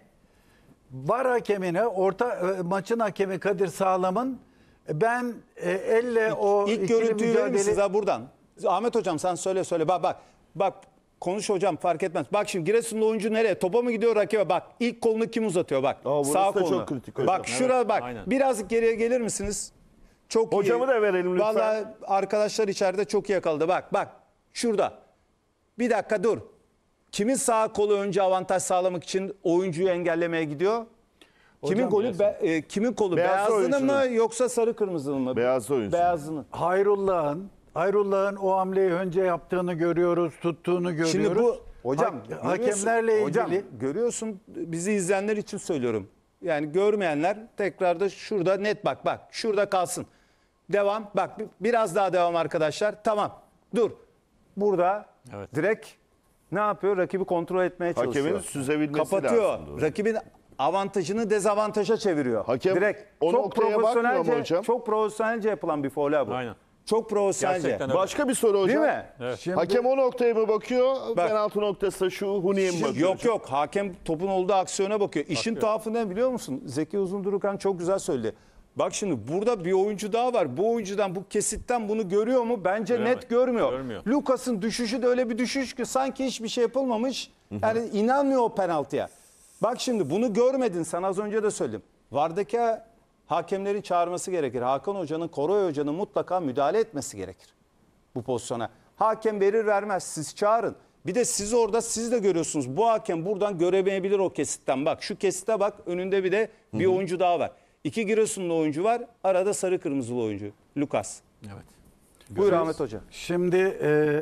VAR hakemine maçın hakemi Kadir Sağlam'ın ben elle o İlk ikili görüntüyü verir mücadele... misiniz buradan? Ahmet hocam sen söyle. Bak konuş hocam, fark etmez. Bak şimdi Giresunlu oyuncu nereye? Topa mı gidiyor rakibe? Bak ilk kolunu kim uzatıyor bak. burası Sağ da kolunu. çok kritik hocam. Bak şuraya bak. aynen. Birazcık geriye gelir misiniz? Çok Hocamı iyi. da verelim lütfen. Vallahi arkadaşlar içeride çok iyi yakaladı. Bak şurada. Bir dakika dur. Kimin sağ kolu önce avantaj sağlamak için oyuncuyu engellemeye gidiyor? Kimin golü? Kimin kolu? Beyaz Beyazlının mı oyuncunun. yoksa sarı kırmızının mı? Beyaz oyuncu. Beyazlının. Hayrullah'ın o hamleyi önce yaptığını görüyoruz, tuttuğunu görüyoruz. Şimdi bu hocam hakemlerle ilgili hocam, görüyorsun, bizi izleyenler için söylüyorum. Yani görmeyenler tekrar da şurada net bak şurada kalsın. Devam bak biraz daha devam arkadaşlar. Tamam dur. Burada Evet. direkt ne yapıyor? Rakibi kontrol etmeye çalışıyor. Hakemin süzebilmesi Kapatıyor. lazım, doğru. Rakibin avantajını dezavantaja çeviriyor. Hakem direkt o noktaya bakmıyor mu hocam? Çok profesyonelce yapılan bir faul bu. Aynen. Çok profesyonelce. Gerçekten öyle. Başka bir soru hocam. Değil mi? Şimdi- Hakem o noktaya mı bakıyor? Bak. Penaltı noktası da şu Huni'ye mi bakıyor? Yok hakem topun olduğu aksiyona bakıyor. İşin tuhafı ne biliyor musun? Zeki Uzundurukan çok güzel söyledi. Bak şimdi burada bir oyuncu daha var. Bu oyuncudan, bu kesitten bunu görüyor mu? Bence Göremez. net görmüyor. Görmüyor. Lucas'ın düşüşü de öyle bir düşüş ki sanki hiçbir şey yapılmamış. Yani inanmıyor o penaltıya. Bak şimdi bunu görmedin, sen az önce de söyledim. VAR'daki hakemlerin çağırması gerekir. Hakan Hoca'nın, Koray Hoca'nın mutlaka müdahale etmesi gerekir bu pozisyona. Hakem verir vermez, siz çağırın. Bir de siz orada, siz de görüyorsunuz. Bu hakem buradan göremeyebilir o kesitten. Bak şu kesite bak, önünde bir de bir oyuncu daha var. 2 Giresunlu oyuncu var, arada sarı kırmızılı oyuncu. Lucas. Evet. Buyur Ahmet Hoca. Şimdi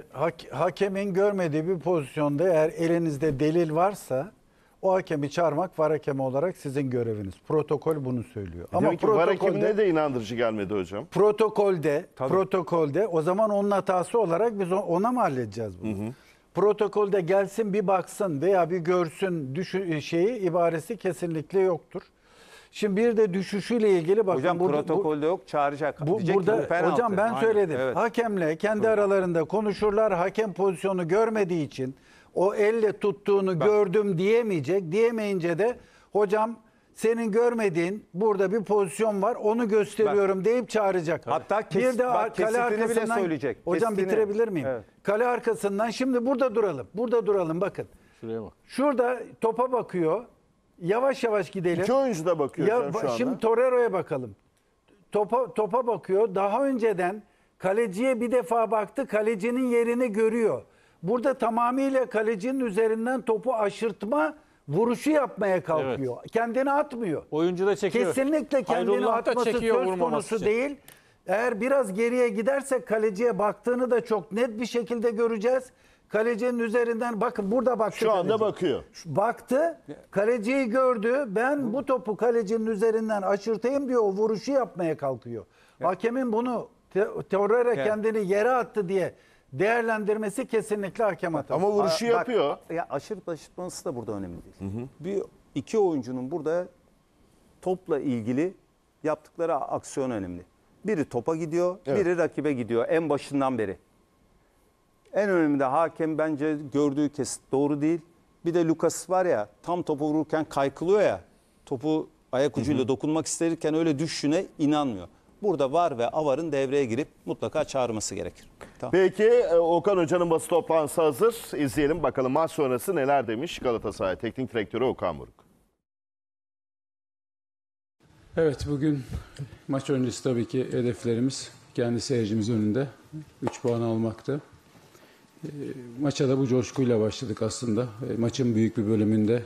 hakemin görmediği bir pozisyonda eğer elinizde delil varsa o hakemi çağırmak VAR hakemi olarak sizin göreviniz. Protokol bunu söylüyor. Demek ki VAR hakemine de inandırıcı gelmedi hocam. Protokolde o zaman onun hatası olarak biz ona mı halledeceğiz bunu? Protokolde gelsin bir baksın veya bir görsün ibaresi kesinlikle yoktur. Şimdi bir de düşüşüyle ilgili bakın. Hocam protokolde yok, çağıracak. Diyecek ki Burada bu penaltı. hocam ben Aynen, söyledim. evet. Hakemle kendi aralarında konuşurlar. Hakem pozisyonu görmediği için o elle tuttuğunu gördüm diyemeyecek. Diyemeyince de hocam senin görmediğin burada bir pozisyon var. Onu gösteriyorum deyip çağıracak. Hatta bir de bak, kale kesitini bile arkasından söyleyecek. hocam Kesitini. bitirebilir miyim? Evet. Kale arkasından şimdi burada duralım. Burada duralım bakın. Şuraya bak. Şurada topa bakıyor. Yavaş yavaş gidelim. İki oyuncu da bakıyor hocam şu anda. Şimdi Torreira'ya bakalım. Topa bakıyor. Daha önceden kaleciye bir defa baktı. Kalecinin yerini görüyor. Burada tamamıyla kalecinin üzerinden topu aşırtma vuruşu yapmaya kalkıyor. Kendini atmıyor. Oyuncu da çekiyor. Kesinlikle kendini Hayrullah da atması çekiyor söz vurmaması konusu için. değil. Eğer biraz geriye gidersek kaleciye baktığını da çok net bir şekilde göreceğiz. Kalecinin üzerinden bakın burada baktı. Şu anda kaleci. bakıyor. Baktı, kaleciyi gördü. Ben bu topu kalecinin üzerinden aşırtayım diyor. O vuruşu yapmaya kalkıyor. Hakemin bunu Torreira kendini yere attı diye değerlendirmesi kesinlikle hakem hatası. Ama vuruşu Bak, yapıyor. Ya aşırı aşırtması da burada önemli değil. İki oyuncunun burada topla ilgili yaptıkları aksiyon önemli. Biri topa gidiyor, biri rakibe gidiyor en başından beri. En önemli de hakem bence gördüğü kesit doğru değil. Bir de Lucas var ya tam topu vururken kaykılıyor ya. Topu ayak ucuyla dokunmak isterken öyle düşüşüne inanmıyor. Burada VAR ve AVAR'ın devreye girip mutlaka çağırması gerekir. Tamam. Peki Okan Hoca'nın basın toplantısı hazır. İzleyelim bakalım maç sonrası neler demiş Galatasaray Teknik Direktörü Okan Buruk. Evet, bugün maç öncesi tabii ki hedeflerimiz kendi seyircimiz önünde 3 puan almaktı. Maça da bu coşkuyla başladık aslında. Maçın büyük bir bölümünde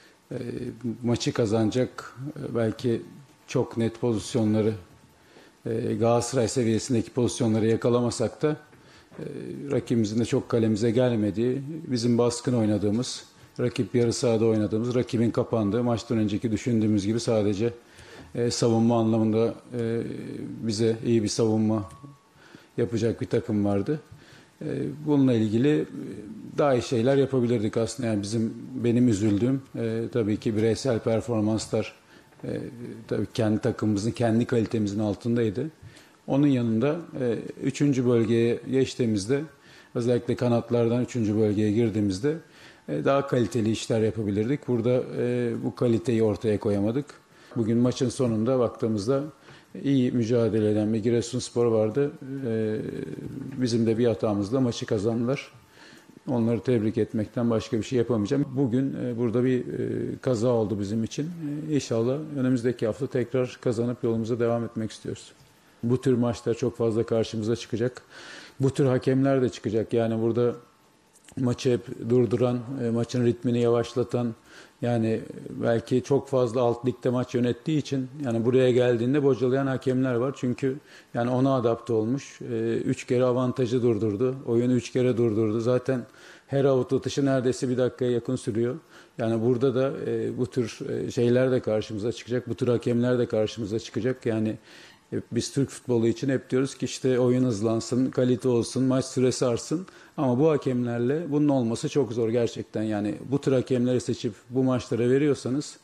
maçı kazanacak belki çok net pozisyonları Galatasaray seviyesindeki pozisyonları yakalamasak da rakibimizin de çok kalemize gelmediği, bizim baskın oynadığımız, rakip yarı sahada oynadığımız, rakibin kapandığı, maçtan önceki düşündüğümüz gibi sadece savunma anlamında bize iyi bir savunma yapacak bir takım vardı. Bununla ilgili daha iyi şeyler yapabilirdik aslında. Yani benim üzüldüğüm tabii ki bireysel performanslar tabii kendi takımımızın, kendi kalitemizin altındaydı. Onun yanında 3. bölgeye geçtiğimizde, özellikle kanatlardan 3. bölgeye girdiğimizde daha kaliteli işler yapabilirdik. Burada bu kaliteyi ortaya koyamadık. Bugün maçın sonunda baktığımızda iyi mücadele eden bir Giresunspor vardı. Bizim de bir hatamızla maçı kazandılar. Onları tebrik etmekten başka bir şey yapamayacağım. Bugün burada bir kaza oldu bizim için. İnşallah önümüzdeki hafta tekrar kazanıp yolumuza devam etmek istiyoruz. Bu tür maçlar çok fazla karşımıza çıkacak. Bu tür hakemler de çıkacak. Yani burada maçı hep durduran, maçın ritmini yavaşlatan, yani belki çok fazla alt ligde maç yönettiği için yani buraya geldiğinde bocalayan hakemler var. Çünkü yani ona adapte olmuş. 3 kere avantajı durdurdu. Oyunu 3 kere durdurdu. Zaten her avut atışı neredeyse 1 dakikaya yakın sürüyor. Yani burada da bu tür şeyler de karşımıza çıkacak. Bu tür hakemler de karşımıza çıkacak. Yani biz Türk futbolu için hep diyoruz ki işte oyun hızlansın, kalite olsun, maç süresi artsın. Ama bu hakemlerle bunun olması çok zor gerçekten. Yani bu tür hakemleri seçip bu maçlara veriyorsanız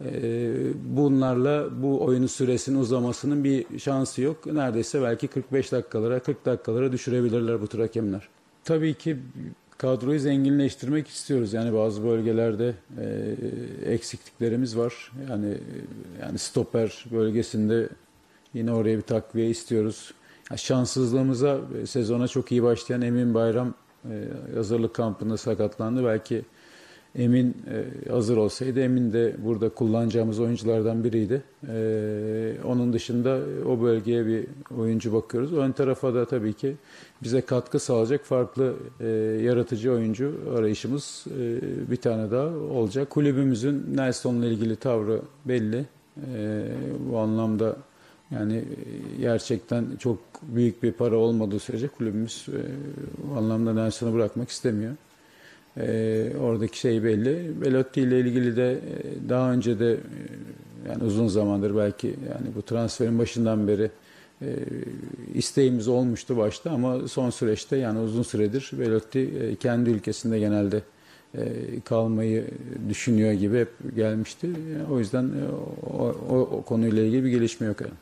bunlarla bu oyunun süresinin uzamasının bir şansı yok. Neredeyse belki 45 dakikalara, 40 dakikalara düşürebilirler bu tür hakemler. Tabii ki kadroyu zenginleştirmek istiyoruz. Yani bazı bölgelerde eksikliklerimiz var. Yani stoper bölgesinde yine oraya bir takviye istiyoruz. Şanssızlığımıza sezona çok iyi başlayan Emin Bayram hazırlık kampında sakatlandı. Belki Emin hazır olsaydı, Emin de burada kullanacağımız oyunculardan biriydi. Onun dışında o bölgeye bir oyuncu bakıyoruz. Ön tarafa da tabii ki bize katkı sağlayacak farklı yaratıcı oyuncu arayışımız bir tane daha olacak. Kulübümüzün Nelson'la ilgili tavrı belli. Bu anlamda yani gerçekten çok büyük bir para olmadığı sürece kulübümüz bu anlamda Nelson'u bırakmak istemiyor. Oradaki şey belli. Belotti ile ilgili de daha önce de yani uzun zamandır belki yani bu transferin başından beri isteğimiz olmuştu başta ama son süreçte yani uzun süredir Belotti kendi ülkesinde genelde kalmayı düşünüyor gibi hep gelmişti. O yüzden o konuyla ilgili bir gelişme yok yani.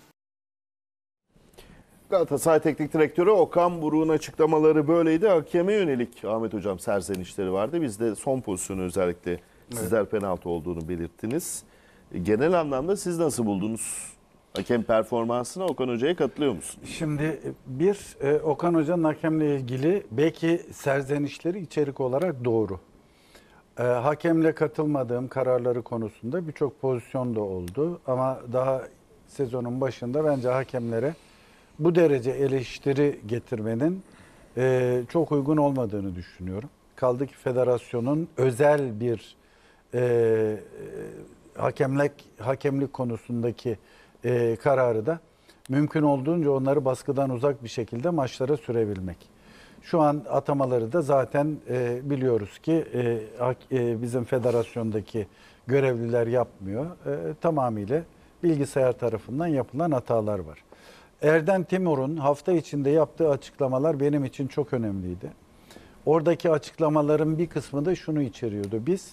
Galatasaray Teknik Direktörü Okan Buruk'un açıklamaları böyleydi. Hakeme yönelik Ahmet Hocam serzenişleri vardı. Biz de son pozisyonu özellikle sizler penaltı olduğunu belirttiniz. Genel anlamda siz nasıl buldunuz? Hakem performansına Okan Hoca'ya katılıyor musun? Şimdi Okan Hoca'nın hakemle ilgili belki serzenişleri içerik olarak doğru. Hakemle katılmadığım kararları konusunda birçok pozisyon da oldu. Ama daha sezonun başında bence hakemlere bu derece eleştiri getirmenin çok uygun olmadığını düşünüyorum. Kaldı ki federasyonun özel bir hakemlik konusundaki kararı da mümkün olduğunca onları baskıdan uzak bir şekilde maçlara sürebilmek. Şu an atamaları da zaten biliyoruz ki bizim federasyondaki görevliler yapmıyor. Tamamıyla bilgisayar tarafından yapılan hatalar var. Erdem Timur'un hafta içinde yaptığı açıklamalar benim için çok önemliydi. Oradaki açıklamaların bir kısmı da şunu içeriyordu. Biz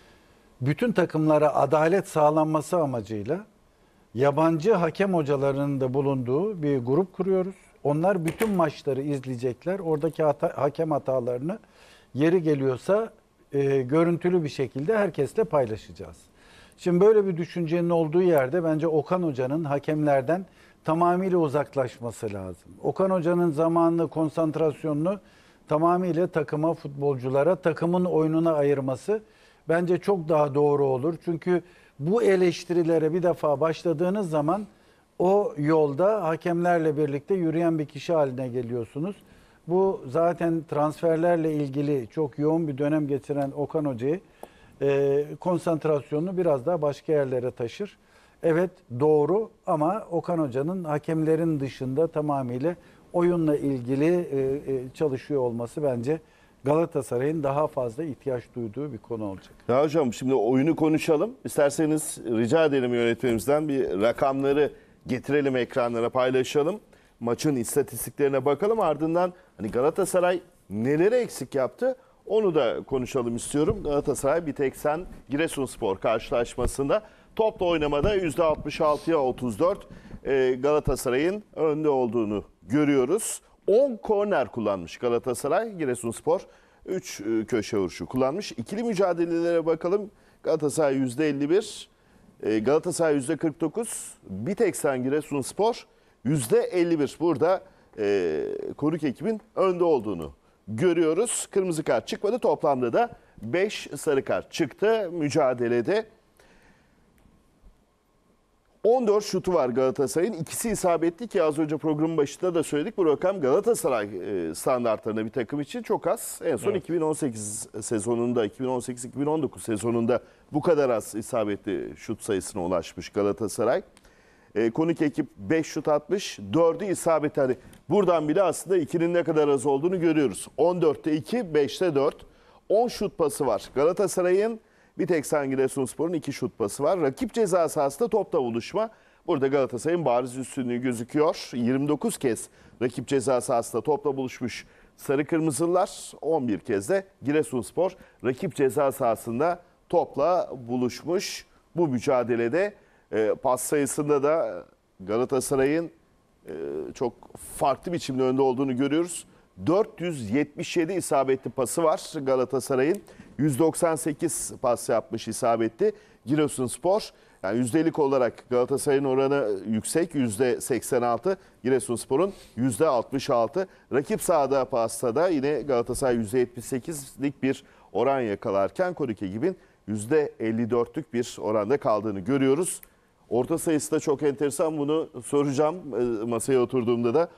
bütün takımlara adalet sağlanması amacıyla yabancı hakem hocalarının da bulunduğu bir grup kuruyoruz. Onlar bütün maçları izleyecekler. Oradaki hakem hatalarını yeri geliyorsa görüntülü bir şekilde herkesle paylaşacağız. Şimdi böyle bir düşüncenin olduğu yerde bence Okan Hoca'nın hakemlerden tamamıyla uzaklaşması lazım. Okan Hoca'nın zamanını, konsantrasyonunu tamamıyla takıma, futbolculara, takımın oyununa ayırması bence çok daha doğru olur. Çünkü bu eleştirilere bir defa başladığınız zaman o yolda hakemlerle birlikte yürüyen bir kişi haline geliyorsunuz. Bu zaten transferlerle ilgili çok yoğun bir dönem geçiren Okan Hoca'yı konsantrasyonunu biraz daha başka yerlere taşır. Evet doğru ama Okan Hoca'nın hakemlerin dışında tamamıyla oyunla ilgili çalışıyor olması bence Galatasaray'ın daha fazla ihtiyaç duyduğu bir konu olacak. Ya hocam şimdi oyunu konuşalım. İsterseniz rica edelim yönetmenimizden bir rakamları getirelim ekranlara paylaşalım. Maçın istatistiklerine bakalım. Ardından hani Galatasaray neleri eksik yaptı onu da konuşalım istiyorum. Galatasaray bir tek sen Giresunspor karşılaşmasında topla oynamada %66'ya 34 Galatasaray'ın önde olduğunu görüyoruz. 10 korner kullanmış Galatasaray, Giresunspor 3 köşe vuruşu kullanmış. İkili mücadelelere bakalım. Galatasaray %51, Galatasaray %49, bir tek sen Giresunspor %51. Burada konuk ekibin önde olduğunu görüyoruz. Kırmızı kart çıkmadı. Toplamda da 5 sarı kart çıktı mücadelede. 14 şutu var Galatasaray'ın. İkisi isabetli ki az önce programın başında da söyledik. Bu rakam Galatasaray standartlarında bir takım için çok az. En son 2018 sezonunda, 2018-2019 sezonunda bu kadar az isabetli şut sayısına ulaşmış Galatasaray. Konuk ekip 5 şut atmış, 4'ü isabetli. Hani buradan bile aslında 2'nin ne kadar az olduğunu görüyoruz. 14'te 2, 5'te 4. 10 şut pası var Galatasaray'ın. Bir tek sen Giresunspor'un 2 şut pası var. Rakip ceza sahasında topla buluşma. Burada Galatasaray'ın bariz üstünlüğü gözüküyor. 29 kez rakip ceza sahasında topla buluşmuş sarı kırmızılar. 11 kez de Giresunspor rakip ceza sahasında topla buluşmuş. Bu mücadelede pas sayısında da Galatasaray'ın çok farklı biçimde önde olduğunu görüyoruz. 477 isabetli pası var Galatasaray'ın. 198 pas yapmış isabetli Giresunspor. Yani yüzdelik olarak Galatasaray'ın oranı yüksek %86. Giresunspor'un %66. Rakip sahada pasta da yine Galatasaray %78'lik bir oran yakalarken konuk ekibin %54'lük bir oranda kaldığını görüyoruz. Orta sayısı da çok enteresan, bunu soracağım masaya oturduğumda da.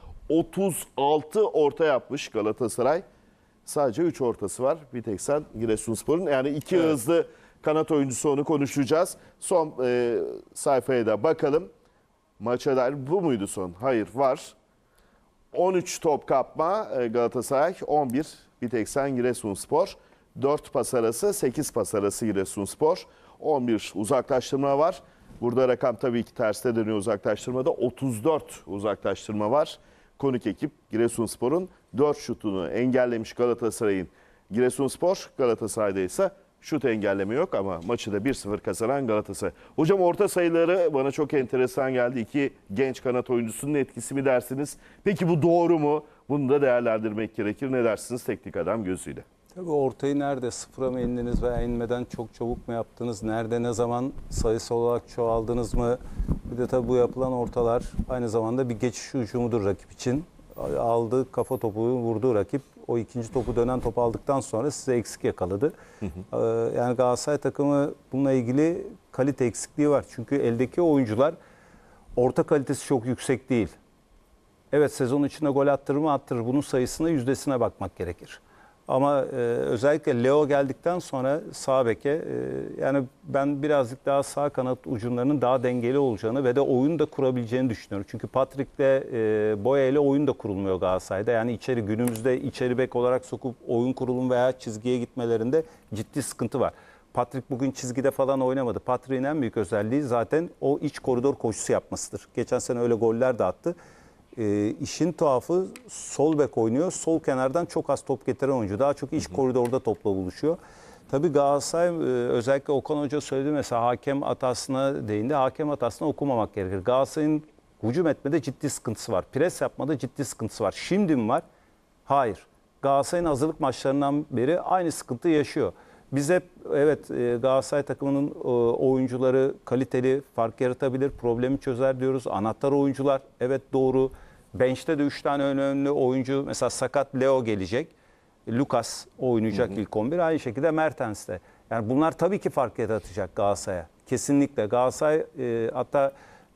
36 orta yapmış Galatasaray. Sadece 3 ortası var. Bir tek sen Giresunspor'un. Yani iki hızlı kanat oyuncusu, onu konuşacağız. Son sayfaya da bakalım. Maça dair bu muydu son? Hayır, var. 13 top kapma Galatasaray, 11 bir tek sen Giresunspor. 4 pas arası, 8 pas arası Giresunspor. 11 uzaklaştırma var. Burada rakam tabii ki terste dönüyor uzaklaştırmada. 34 uzaklaştırma var. Konuk ekip Giresunspor'un 4 şutunu engellemiş Galatasaray'ın. Giresunspor, Galatasaray'da ise şut engelleme yok ama maçı da 1-0 kazanan Galatasaray. Hocam orta sayıları bana çok enteresan geldi. İki genç kanat oyuncusunun etkisi mi dersiniz? Peki bu doğru mu? Bunu da değerlendirmek gerekir. Ne dersiniz teknik adam gözüyle? Tabii ortayı nerede sıfıra mı indiniz veya inmeden çok çabuk mu yaptınız? Nerede ne zaman sayısal olarak çoğaldınız mı? Bir de tabii bu yapılan ortalar aynı zamanda bir geçiş hücumudur rakip için. Aldığı kafa topu vurduğu rakip o ikinci topu dönen topu aldıktan sonra size eksik yakaladı. Yani Galatasaray takımı bununla ilgili kalite eksikliği var. Çünkü eldeki oyuncular orta kalitesi çok yüksek değil. Evet sezon içinde gol attırır mı attırır. Bunun sayısına yüzdesine bakmak gerekir. Ama özellikle Leo geldikten sonra sağ beke yani ben birazcık daha sağ kanat ucunlarının daha dengeli olacağını ve de oyun da kurabileceğini düşünüyorum. Çünkü Patrick'le Boya ile oyun da kurulmuyor Galatasaray'da. Yani günümüzde içeri bek olarak sokup oyun kurulum veya çizgiye gitmelerinde ciddi sıkıntı var. Patrick bugün çizgide falan oynamadı. Patrick'in en büyük özelliği zaten o iç koridor koşusu yapmasıdır. Geçen sene öyle goller de attı. İşin tuhafı sol bek oynuyor. Sol kenardan çok az top getiren oyuncu. Daha çok iç koridorda topla buluşuyor. Tabii Galatasaray özellikle Okan Hoca söyledi mesela hakem hatasına değindi. Hakem hatasını okumamak gerekir. Galatasaray'ın hücum etmede ciddi sıkıntısı var. Pres yapmada ciddi sıkıntısı var. Şimdi mi var? Hayır. Galatasaray'ın hazırlık maçlarından beri aynı sıkıntı yaşıyor. Biz hep evet Galatasaray takımının oyuncuları kaliteli, fark yaratabilir, problemi çözer diyoruz. Anahtar oyuncular evet doğru. Bench'te de 3 tane önemli oyuncu mesela sakat Leo gelecek. Lucas oynayacak ilk 11. Aynı şekilde Mertens de. Yani bunlar tabii ki fark yaratacak Galatasaray'a. Kesinlikle Galatasaray hatta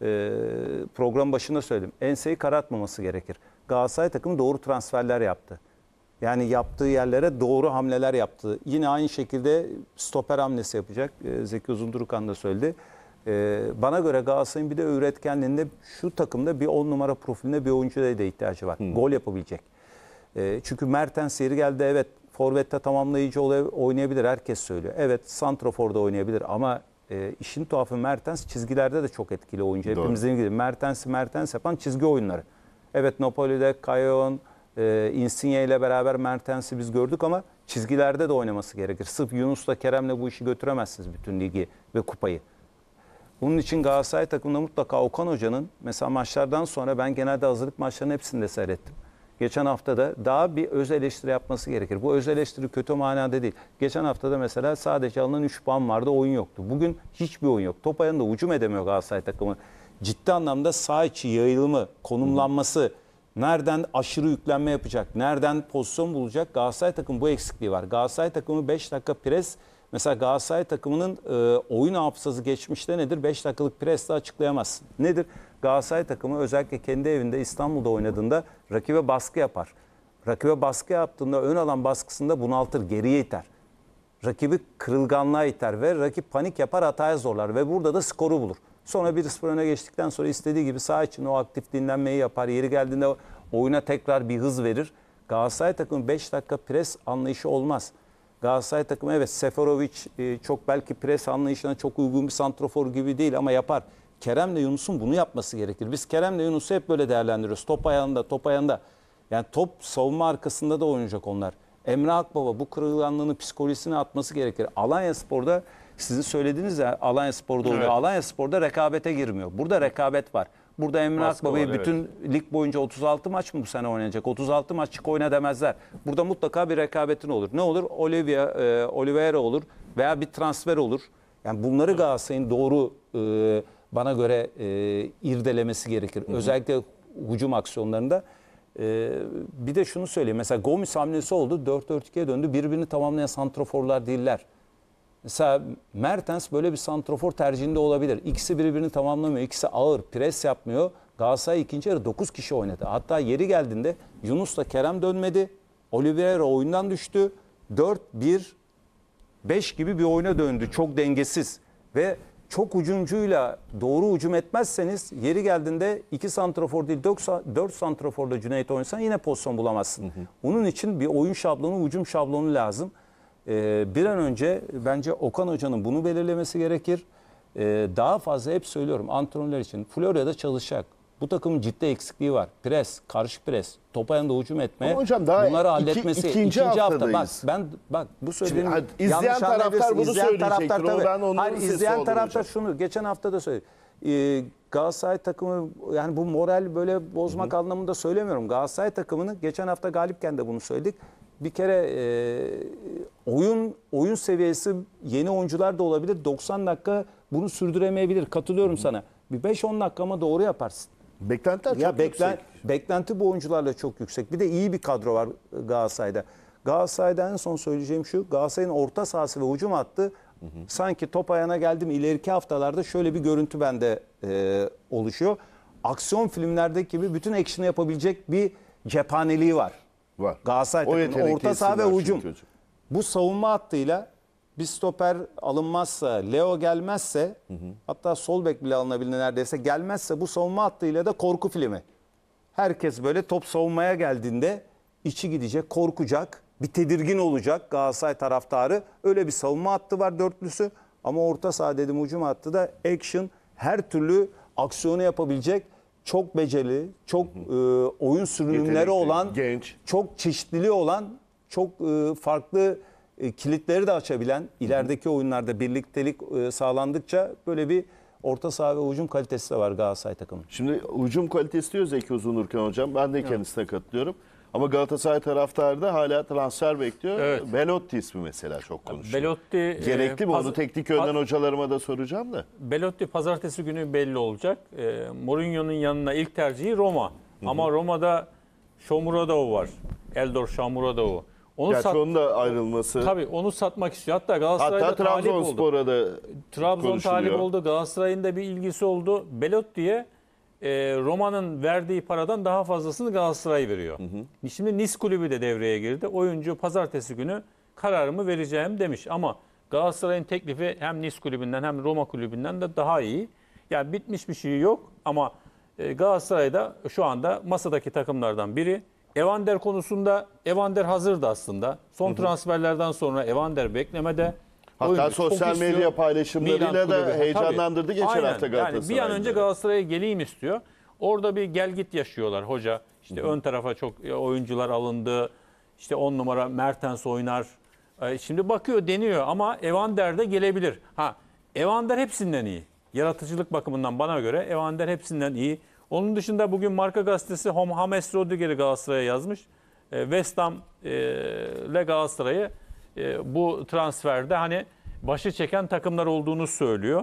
program başında söyledim. Enseyi karartmaması gerekir. Galatasaray takımı doğru transferler yaptı. Yani yaptığı yerlere doğru hamleler yaptı. Yine aynı şekilde stoper hamlesi yapacak. Zeki Uzundurukan da söyledi. Bana göre Galatasaray'ın bir de üretkenliğinde şu takımda bir 10 numara profilinde bir oyuncuya da ihtiyacı var. Gol yapabilecek. Çünkü Mertens yeri geldi evet forvette tamamlayıcı oynayabilir herkes söylüyor. Evet santraforda oynayabilir ama işin tuhafı Mertens çizgilerde de çok etkili oyuncu. Hepimizin gibi Mertens yapan çizgi oyunları. Evet Napoli'de Kayon, Insigne ile beraber Mertens'i biz gördük ama çizgilerde de oynaması gerekir. Sırf Yunus'la Kerem'le bu işi götüremezsiniz bütün ligi ve kupayı. Bunun için Galatasaray takımında mutlaka Okan Hoca'nın mesela maçlardan sonra ben genelde hazırlık maçlarının hepsini de seyrettim. Geçen haftada daha bir öz eleştiri yapması gerekir. Bu öz eleştiri kötü manada değil. Geçen haftada mesela sadece alınan 3 puan vardı, oyun yoktu. Bugün hiçbir oyun yok. Top ayağında hücum edemiyor Galatasaray takımı. Ciddi anlamda sağ içi yayılımı, konumlanması, nereden aşırı yüklenme yapacak, nereden pozisyon bulacak Galatasaray takımı bu eksikliği var. Galatasaray takımı 5 dakika pres, mesela Galatasaray takımının oyun hafızası geçmişte nedir? 5 dakikalık presle açıklayamazsın. Nedir? Galatasaray takımı özellikle kendi evinde İstanbul'da oynadığında rakibe baskı yapar. Rakibe baskı yaptığında ön alan baskısında bunaltır, geriye iter. Rakibi kırılganlığa iter ve rakip panik yapar, hataya zorlar ve burada da skoru bulur. Sonra 1-0 öne geçtikten sonra istediği gibi saha içinde o aktif dinlenmeyi yapar. Yeri geldiğinde oyuna tekrar bir hız verir. Galatasaray takımı 5 dakika pres anlayışı olmaz. Galatasaray takımı evet Seferovic çok belki pres anlayışına çok uygun bir santrafor gibi değil ama yapar. Kerem'le Yunus'un bunu yapması gerekir. Biz Kerem'le Yunus'u hep böyle değerlendiriyoruz. Top ayağında. Yani top savunma arkasında da oynayacak onlar. Emre Akbaba bu kırılganlığını psikolojisine atması gerekir. Alanyaspor'da sizin söylediğiniz ya Alanyaspor'da oluyor. Evet. Alanyaspor'da rekabete girmiyor. Burada rekabet var. Burada Emre Akbaba'yı bütün lig boyunca 36 maç mı bu sene oynayacak? 36 maç çık oyna demezler. Burada mutlaka bir rekabetin olur. Ne olur? Oliveira olur veya bir transfer olur. Yani bunları Galatasaray'ın doğru bana göre irdelemesi gerekir. Özellikle hücum aksiyonlarında. Bir de şunu söyleyeyim. Mesela Gomis hamlesi oldu. 4-4-2'ye döndü. Birbirini tamamlayan santraforlar değiller. Mesela Mertens böyle bir santrafor tercihinde olabilir. İkisi birbirini tamamlamıyor. İkisi ağır, pres yapmıyor. Galatasaray ikinci yarı 9 kişi oynadı. Hatta yeri geldiğinde Yunus'la Kerem dönmedi. Oliveira oyundan düştü. 4-1-5 gibi bir oyuna döndü. Çok dengesiz. Ve çok hücumcuyla doğru hücum etmezseniz yeri geldiğinde 2 santrafor değil 4 santraforla Cüneyt oynasan yine pozisyon bulamazsın. Onun için bir oyun şablonu, hücum şablonu lazım. Bir an önce bence Okan Hoca'nın bunu belirlemesi gerekir. Daha fazla hep söylüyorum antrenörler için Florya'da çalışacak. Bu takımın ciddi eksikliği var. Pres, karşı pres, top ayağında hücum etme. Ama hocam daha bunları halletmesi ikinci haftadayız. Bak bu söylediğim izleyen taraftar bunu söyleyecektir. Ben onların sesi izleyen taraftar hocam. şunu geçen hafta da söyledi. Galatasaray takımı yani bu moral böyle bozmak anlamında söylemiyorum. Galatasaray takımını geçen hafta galipken de bunu söyledik. bir kere oyun seviyesi yeni oyuncular da olabilir. 90 dakika bunu sürdüremeyebilir. Katılıyorum sana. Bir 5-10 dakika ama doğru yaparsın. Beklentiler çok Ya yüksek. beklenti bu oyuncularla çok yüksek. Bir de iyi bir kadro var Galatasaray'da. Galatasaray'da en son söyleyeceğim şu. Galatasaray'ın orta sahası ve hücum hattı sanki top ayağına geldi mi ileriki haftalarda şöyle bir görüntü bende oluşuyor. Aksiyon filmlerdeki gibi bütün action'ı yapabilecek bir cephaneliği var. Var. Galatasaray O takımının yetenekli orta saha ve isimler hücum. çünkü. Bu savunma hattıyla bir stoper alınmazsa, Leo gelmezse, hatta sol bek bile alınabilir neredeyse, gelmezse bu savunma hattıyla da korku filmi. Herkes böyle top savunmaya geldiğinde içi gidecek, korkacak, bir tedirgin olacak Galatasaray taraftarı. Öyle bir savunma hattı var dörtlüsü ama orta saha dedim hücum hattı da action, her türlü aksiyonu yapabilecek çok becerili, çok oyun sürünümleri Yetenekli, olan, genç. çok çeşitliliği olan, çok farklı kilitleri de açabilen, ilerideki oyunlarda birliktelik sağlandıkça böyle bir orta saha ve hücum kalitesi de var Galatasaray takımı. Şimdi hücum kalitesi diyor Zeki Uzundurkan hocam. Ben de kendisine katılıyorum. Ama Galatasaray taraftarı da hala transfer bekliyor. Evet. Belotti ismi mesela çok konuşuyor. Belotti Gerekli mi? Onu teknik yönden hocalarıma da soracağım da. Belotti pazartesi günü belli olacak. Mourinho'nun yanına ilk tercihi Roma. Ama Roma'da Shomurodov var. Eldor Shomurodov. Onu Gerçi onun da ayrılması. Tabii onu satmak istiyor. Hatta Galatasaray'da Hatta talip oldu. Trabzonspor'a da Trabzon konuşuluyor. talip oldu. Galatasaray'ın da bir ilgisi oldu. Belotti'ye Roma'nın verdiği paradan daha fazlasını Galatasaray veriyor. Şimdi Nice kulübü de devreye girdi. Oyuncu pazartesi günü kararımı vereceğim demiş. Ama Galatasaray'ın teklifi hem Nice kulübünden hem Roma kulübünden de daha iyi. Yani bitmiş bir şey yok ama Galatasaray'da şu anda masadaki takımlardan biri. Evander konusunda Evander hazırdı aslında. Son transferlerden sonra Evander beklemede. Hatta Oyuncu çok sosyal istiyor. medya paylaşımlarıyla Milan da kulübü. heyecanlandırdı geçen Aynen. hafta Galatasaray'ı. Yani bir an önce Galatasaray'a geleyim istiyor. Orada bir gel git yaşıyorlar hoca. İşte ön tarafa çok oyuncular alındı. İşte 10 numara Mertens oynar. Şimdi bakıyor, deniyor ama Evander de gelebilir. Evander hepsinden iyi. Yaratıcılık bakımından bana göre Evander hepsinden iyi. Onun dışında bugün Marka Gazetesi James Rodriguez'i Galatasaray'a yazmış. West Ham ile Galatasaray'ı bu transferde hani başı çeken takımlar olduğunu söylüyor.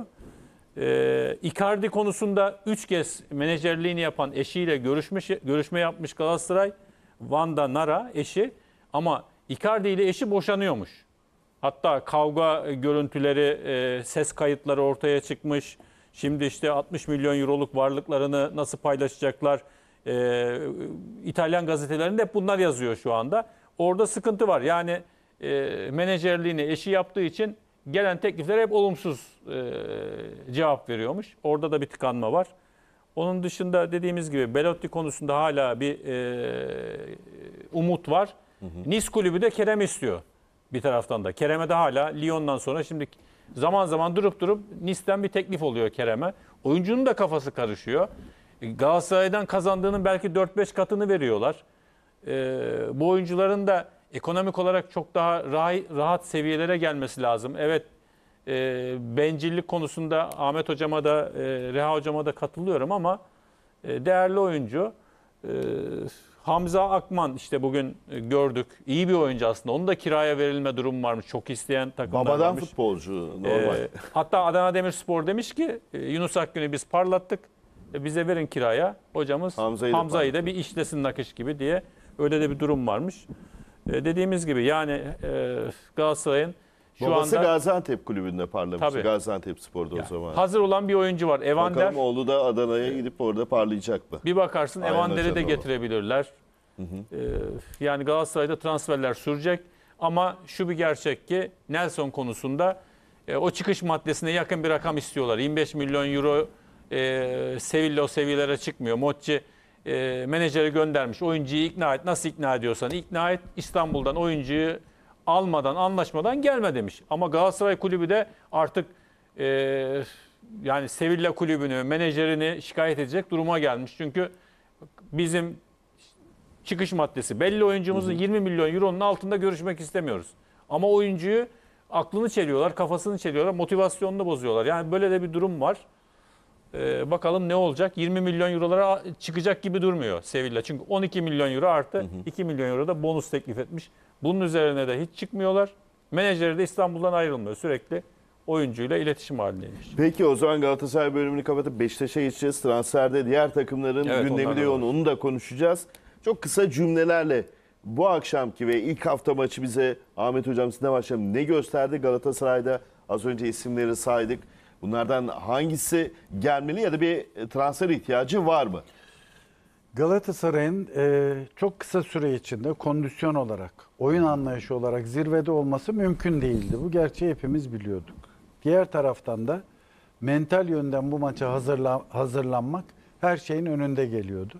Icardi konusunda 3 kez menajerliğini yapan eşiyle görüşme yapmış Galatasaray. Vanda Nara eşi, ama Icardi ile eşi boşanıyormuş. Hatta kavga görüntüleri, ses kayıtları ortaya çıkmış. Şimdi işte 60 milyon euroluk varlıklarını nasıl paylaşacaklar? İtalyan gazetelerinde hep bunlar yazıyor şu anda. Orada sıkıntı var. Yani menajerliğini eşi yaptığı için gelen tekliflere hep olumsuz cevap veriyormuş. Orada da bir tıkanma var. Onun dışında dediğimiz gibi Belotti konusunda hala bir umut var. Nice kulübü de Kerem istiyor bir taraftan da. Kerem'e de hala Lyon'dan sonra şimdi zaman zaman durup Nice'den bir teklif oluyor Kerem'e. Oyuncunun da kafası karışıyor. Galatasaray'dan kazandığının belki 4-5 katını veriyorlar. Bu oyuncuların da ekonomik olarak çok daha rahat seviyelere gelmesi lazım. Evet, bencillik konusunda Ahmet Hocama da Reha Hocama da katılıyorum ama değerli oyuncu. Hamza Akman işte bugün gördük. İyi bir oyuncu aslında. Onun da kiraya verilme durumu varmış. Çok isteyen takımlar Babadan varmış. futbolcu normal. Hatta Adana Demirspor demiş ki Yunus Akgün'ü biz parlattık. Bize verin kiraya. Hocamız Hamza'yı da bir işlesin nakış gibi diye, öyle de bir durum varmış. Dediğimiz gibi yani Galatasaray'ın şu Babası anda Gaziantep kulübünde parlamıştı. Tabii. Gaziantep Spor'da o zaman. hazır olan bir oyuncu var. Evander. Bakalım oğlu da Adana'ya gidip orada parlayacak mı? Bir bakarsın Aynen Evander'i de hocam, getirebilirler. Yani Galatasaray'da transferler sürecek. Ama şu bir gerçek ki Nelson konusunda o çıkış maddesine yakın bir rakam istiyorlar. 25 milyon euro Sevilla o seviyelere çıkmıyor. Motti menajeri göndermiş. Oyuncuyu ikna et. Nasıl ikna ediyorsan ikna et. İstanbul'dan oyuncuyu almadan, anlaşmadan gelme demiş. Ama Galatasaray kulübü de artık yani Sevilla kulübünü, menajerini şikayet edecek duruma gelmiş. Çünkü bizim çıkış maddesi belli, oyuncumuzun 20 milyon euronun altında görüşmek istemiyoruz. Ama oyuncuyu aklını çeliyorlar, kafasını çeliyorlar, motivasyonunu bozuyorlar. Yani böyle de bir durum var. Bakalım ne olacak? 20 milyon eurolara çıkacak gibi durmuyor Sevilla. Çünkü 12 milyon euro artı 2 milyon euro da bonus teklif etmiş. Bunun üzerine de hiç çıkmıyorlar. Menajeri de İstanbul'dan ayrılmıyor. Sürekli oyuncuyla iletişim halindeymiş. Peki o zaman Galatasaray bölümünü kapatıp Beşiktaş'a geçeceğiz. Transferde diğer takımların Evet, gündemi onlar de da yoğun. var. Onu da konuşacağız. Çok kısa cümlelerle bu akşamki ve ilk hafta maçı bize Ahmet Hocam sizden başlayalım. Ne gösterdi Galatasaray'da? Az önce isimleri saydık. Bunlardan hangisi gelmeli ya da bir transfer ihtiyacı var mı? Galatasaray'ın çok kısa süre içinde kondisyon olarak, oyun anlayışı olarak zirvede olması mümkün değildi. Bu gerçeği hepimiz biliyorduk. Diğer taraftan da mental yönden bu maça hazırlanmak her şeyin önünde geliyordu.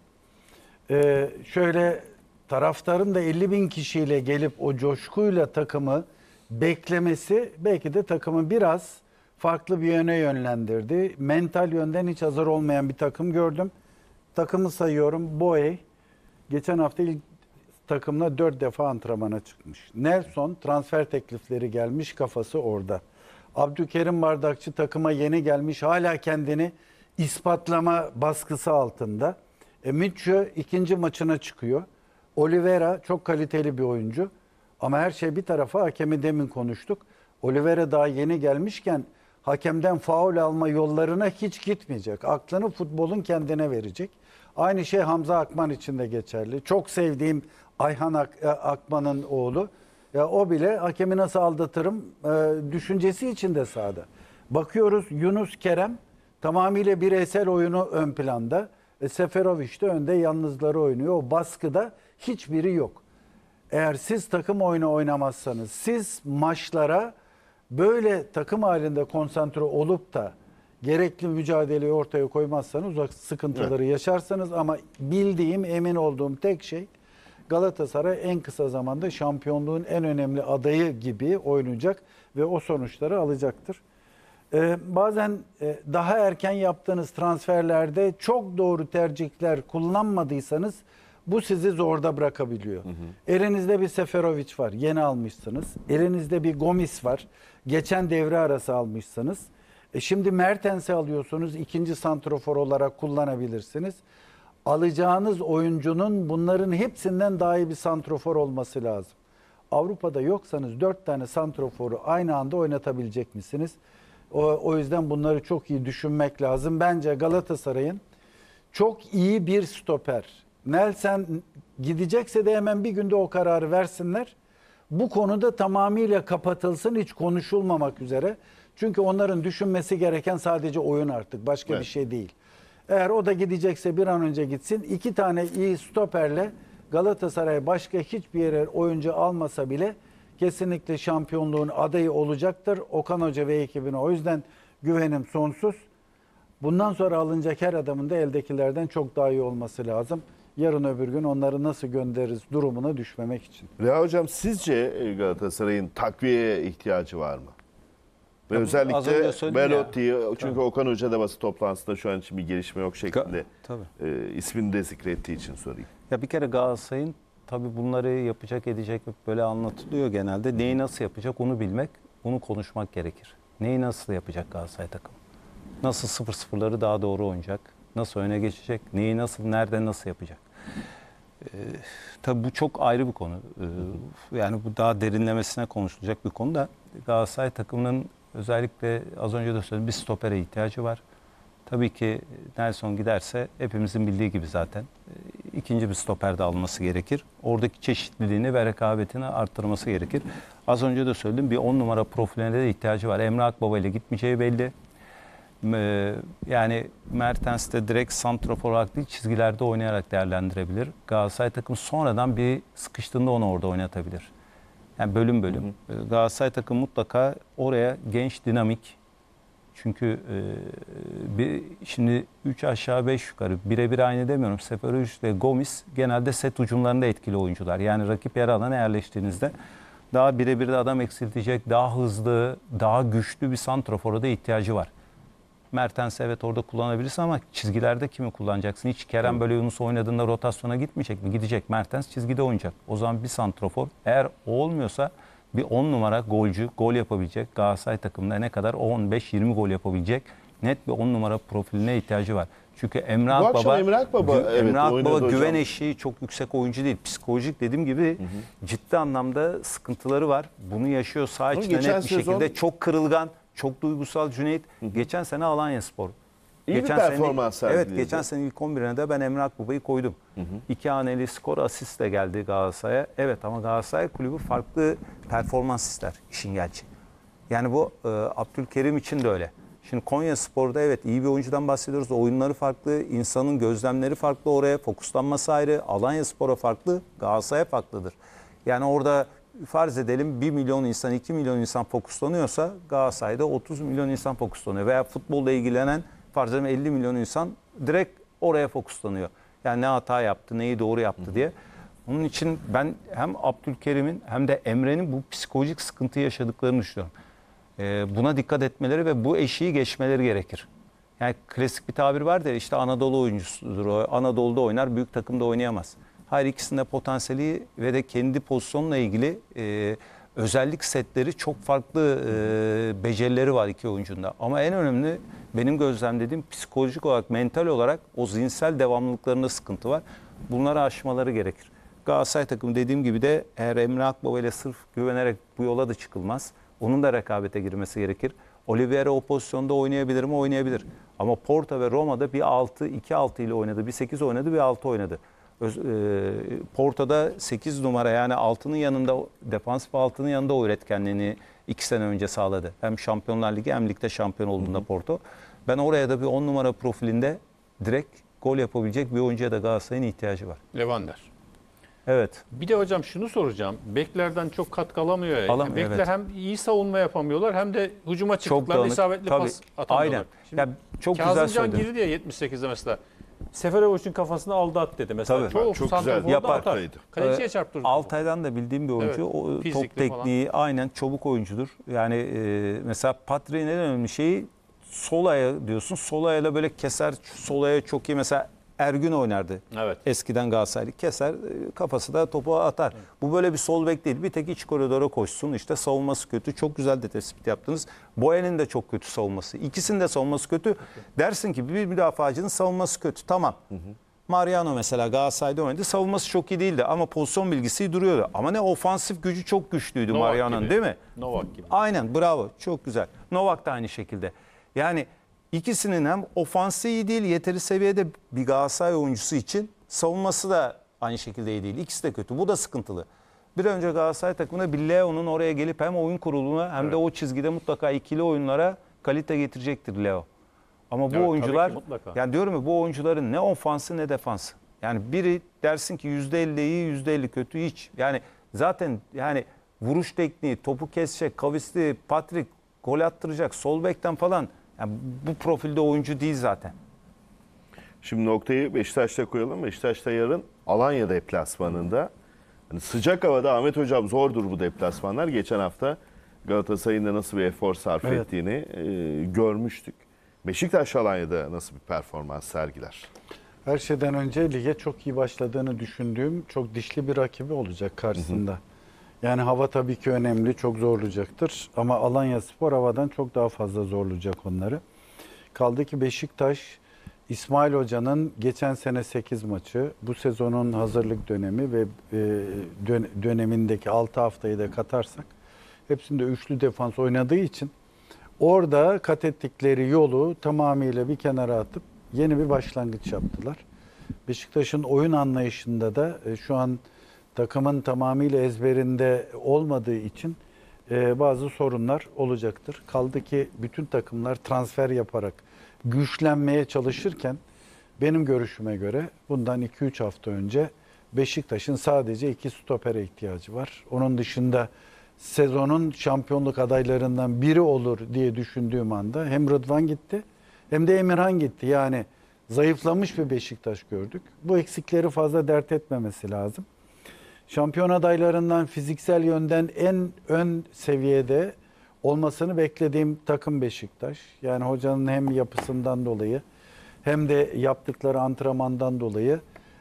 Şöyle taraftarın da 50.000 kişiyle gelip o coşkuyla takımı beklemesi belki de takımı biraz farklı bir yöne yönlendirdi. Mental yönden hiç hazır olmayan bir takım gördüm. Takımı sayıyorum. Boey geçen hafta ilk takımla 4 defa antrenmana çıkmış. Nelson transfer teklifleri gelmiş, kafası orada. Abdülkerim Bardakçı takıma yeni gelmiş, hala kendini ispatlama baskısı altında. Mitchell ikinci maçına çıkıyor. Oliveira çok kaliteli bir oyuncu. Ama her şey bir tarafa, hakemi demin konuştuk. Oliveira daha yeni gelmişken hakemden faul alma yollarına hiç gitmeyecek. Aklını futbolun kendine verecek. Aynı şey Hamza Akman için de geçerli. Çok sevdiğim Ayhan Akman'ın oğlu. Ya o bile hakemi nasıl aldatırım düşüncesi içinde sahada. Bakıyoruz Yunus Kerem tamamıyla bireysel oyunu ön planda. Seferovic de önde yalnızları oynuyor. O baskıda hiçbiri yok. Eğer siz takım oyunu oynamazsanız, siz maçlara böyle takım halinde konsantre olup da gerekli mücadeleyi ortaya koymazsanız uzak sıkıntıları yaşarsınız. Ama bildiğim, emin olduğum tek şey Galatasaray en kısa zamanda şampiyonluğun en önemli adayı gibi oynayacak ve o sonuçları alacaktır. Bazen daha erken yaptığınız transferlerde çok doğru tercihler kullanmadıysanız bu sizi zorda bırakabiliyor. Elinizde bir Seferovic var, yeni almışsınız. Elinizde bir Gomis var, geçen devre arası almışsınız. Şimdi Mertens'i alıyorsunuz, ikinci santrofor olarak kullanabilirsiniz. Alacağınız oyuncunun bunların hepsinden daha iyi bir santrofor olması lazım. Avrupa'da yoksanız 4 tane santroforu aynı anda oynatabilecek misiniz? O yüzden bunları çok iyi düşünmek lazım. Bence Galatasaray'ın çok iyi bir stoper. Nelson gidecekse de hemen bir günde o kararı versinler. Bu konuda tamamıyla kapatılsın, hiç konuşulmamak üzere. Çünkü onların düşünmesi gereken sadece oyun artık. Başka bir şey değil. Eğer o da gidecekse bir an önce gitsin. 2 tane iyi stoperle Galatasaray başka hiçbir yere oyuncu almasa bile kesinlikle şampiyonluğun adayı olacaktır. Okan Hoca ve ekibine o yüzden güvenim sonsuz. Bundan sonra alınacak her adamın da eldekilerden çok daha iyi olması lazım. Yarın öbür gün onları nasıl göndeririz durumuna düşmemek için. Reha Hocam sizce Galatasaray'ın takviyeye ihtiyacı var mı? Ve Az özellikle önce söyledim ya. Belotti'yi, çünkü Okan Hoca da basın toplantısında şu an için bir gelişme yok şeklinde ismini de zikrettiği için sorayım. Ya bir kere Galatasaray'ın tabii bunları yapacak, edecek böyle anlatılıyor genelde. Neyi nasıl yapacak onu bilmek, onu konuşmak gerekir. Neyi nasıl yapacak Galatasaray takımı? Nasıl 0-0'ları daha doğru oynayacak? Nasıl öne geçecek? Neyi nasıl, nerede nasıl yapacak? Tabii bu çok ayrı bir konu. Yani bu daha derinlemesine konuşulacak bir konu da Galatasaray takımının özellikle az önce de söyledim bir stopere ihtiyacı var. Tabii ki Nelson giderse hepimizin bildiği gibi zaten ikinci bir stoper de alması gerekir. Oradaki çeşitliliğini ve rekabetini arttırması gerekir. Az önce de söyledim bir 10 numara profiline de ihtiyacı var. Emre Akbaba ile gitmeyeceği belli. Yani Mertens de direkt santrafor olarak değil çizgilerde oynayarak değerlendirebilir. Galatasaray takımı sonradan bir sıkıştığında onu orada oynatabilir. Yani bölüm bölüm. Galatasaray takımı mutlaka oraya genç, dinamik. Çünkü şimdi 3 aşağı 5 yukarı birebir aynı demiyorum. Seferovic ve Gomis genelde set ucumlarında etkili oyuncular. Yani rakip yer alana yerleştiğinizde daha birebir de adam eksiltecek, daha hızlı, daha güçlü bir santrafora da ihtiyacı var. Mertens evet orada kullanabilirsin ama çizgilerde kimi kullanacaksın? Hiç Kerem böyle Yunus oynadığında rotasyona gitmeyecek mi? Gidecek. Mertens çizgide oynayacak. O zaman bir santrafor. Eğer o olmuyorsa bir 10 numara golcü, gol yapabilecek. Galatasaray takımında ne kadar 15-20 gol yapabilecek net bir 10 numara profiline ihtiyacı var. Çünkü Emre Bu akşam Akbaba, Emre Akbaba, evet, Emre Akbaba oynadı güven hocam. eşiği çok yüksek oyuncu değil. Psikolojik dediğim gibi ciddi anlamda sıkıntıları var. Bunu yaşıyor saha Ama içinde geçen net bir sezon- şekilde. Çok kırılgan, çok duygusal Cüneyt. Geçen sene Alanyaspor. İyi bir Geçen sene- performans Evet, sergiledi. geçen sene ilk 11'ine de ben Emre Akbaba'yı koydum. 2 haneli skor asistle geldi Galatasaray'a. Evet, ama Galatasaray kulübü farklı performans ister işin gerçeği. Yani bu Abdülkerim için de öyle. Şimdi Konyaspor'da evet iyi bir oyuncudan bahsediyoruz. Oyunları farklı, insanın gözlemleri farklı oraya, fokuslanması ayrı. Alanyaspor'a farklı, Galatasaray'a farklıdır. Yani orada farz edelim 1 milyon insan, 2 milyon insan fokuslanıyorsa Galatasaray'da 30 milyon insan fokuslanıyor. Veya futbolla ilgilenen farz edelim 50 milyon insan direkt oraya fokuslanıyor. Yani ne hata yaptı, neyi doğru yaptı diye. Onun için ben hem Abdülkerim'in hem de Emre'nin bu psikolojik sıkıntı yaşadıklarını düşünüyorum. Buna dikkat etmeleri ve bu eşiği geçmeleri gerekir. Yani klasik bir tabir var da işte Anadolu oyuncusudur o. Anadolu'da oynar, büyük takımda oynayamaz. Hayır, ikisinde potansiyeli ve de kendi pozisyonla ilgili özellik setleri çok farklı becerileri var iki oyuncunda. Ama en önemli benim gözlemlediğim psikolojik olarak, mental olarak o zihinsel devamlılıklarında sıkıntı var. Bunları aşmaları gerekir. Galatasaray takımı dediğim gibi de eğer Emre Akbaba ile sırf güvenerek bu yola da çıkılmaz. Onun da rekabete girmesi gerekir. Oliveira o pozisyonda oynayabilir mi? Oynayabilir. Ama Porto ve Roma'da bir 6, 2-6 ile oynadı. Bir 8 oynadı, bir 6 oynadı. Porto'da 8 numara yani 6'nın yanında, defansif 6'nın yanında o üretkenliğini 2 sene önce sağladı. Hem Şampiyonlar Ligi hem ligde şampiyon olduğunda Porto. Ben oraya da bir 10 numara profilinde direkt gol yapabilecek bir oyuncuya da Galatasaray'ın ihtiyacı var. Levander. Evet. Bir de hocam şunu soracağım. Beklerden çok katkı alamıyor ya. Alamıyor, Bekler evet. hem iyi savunma yapamıyorlar hem de hücuma çıktıklarında dağınık. isabetli Tabii, pas atamıyorlar. aynen. Şimdi Ya, çok güzel Kazımcan söyledin. girdi ya 78'de mesela. Seferovic'in kafasına aldı at dedi mesela. Tabii. Çoğu Çok santraforda güzel yapar. atar. Kaleciye çarptırdı. Altay'dan da bildiğim bir oyuncu. Evet, O top fizikli falan. tekniği aynen çabuk oyuncudur. Yani mesela Patrick'in en önemli şeyi sol ayağı diyorsun. Sol ayağıyla böyle keser. Sol ayağı çok iyi. Mesela Ergün oynardı. Evet. Eskiden Galatasaraylı keser, kafası da topu atar. Evet. Bu böyle bir sol bek değil. Bir tek iç koridora koşsun. İşte savunması kötü. Çok güzel de tespit yaptınız. Boyan'ın da çok kötü savunması. İkisinin de savunması kötü. Dersin ki bir müdafacının savunması kötü. Tamam. Mariano mesela Galatasaray'da oynadı. Savunması çok iyi değildi ama pozisyon bilgisi duruyordu. Ama ne ofansif gücü çok güçlüydü Novak Mariano'nun, gibi. değil mi? Novak gibi. Aynen, bravo. Çok güzel. Novak da aynı şekilde. Yani İkisinin hem ofansı iyi değil, yeteri seviyede bir Galatasaray oyuncusu için savunması da aynı şekilde iyi değil. İkisi de kötü. Bu da sıkıntılı. Bir önce Galatasaray takımında bir Leo'nun oraya gelip hem oyun kuruluna hem de o çizgide mutlaka ikili oyunlara kalite getirecektir Leo. Ama bu Evet, oyuncular, tabii ki mutlaka. yani diyorum ya bu oyuncuların ne ofansı ne defansı. Yani biri dersin ki %50 iyi, %50 kötü hiç. Yani zaten yani vuruş tekniği, topu kesecek, kavisli, Patrick gol attıracak, sol bekten falan. Yani bu profilde oyuncu değil zaten. Şimdi noktayı Beşiktaş'ta koyalım. Beşiktaş'ta yarın Alanya deplasmanında. Hani sıcak havada Ahmet Hocam zordur bu deplasmanlar. Geçen hafta Galatasaray'ın da nasıl bir efor sarf Evet. ettiğini görmüştük. Beşiktaş Alanya'da nasıl bir performans sergiler? Her şeyden önce lige çok iyi başladığını düşündüğüm çok dişli bir rakibi olacak karşısında. Yani hava tabii ki önemli, çok zorlayacaktır. Ama Alanyaspor havadan çok daha fazla zorlayacak onları. Kaldı ki Beşiktaş, İsmail Hoca'nın geçen sene 8 maçı, bu sezonun hazırlık dönemi ve dönemindeki 6 haftayı da katarsak, hepsinde üçlü defans oynadığı için orada kat ettikleri yolu tamamıyla bir kenara atıp yeni bir başlangıç yaptılar. Beşiktaş'ın oyun anlayışında da şu an takımın tamamıyla ezberinde olmadığı için bazı sorunlar olacaktır. Kaldı ki bütün takımlar transfer yaparak güçlenmeye çalışırken benim görüşüme göre bundan 2-3 hafta önce Beşiktaş'ın sadece 2 stopere ihtiyacı var. Onun dışında sezonun şampiyonluk adaylarından biri olur diye düşündüğüm anda hem Rıdvan gitti hem de Emirhan gitti. Yani zayıflamış bir Beşiktaş gördük. Bu eksikleri fazla dert etmemesi lazım. Şampiyon adaylarından fiziksel yönden en ön seviyede olmasını beklediğim takım Beşiktaş. Yani hocanın hem yapısından dolayı hem de yaptıkları antrenmandan dolayı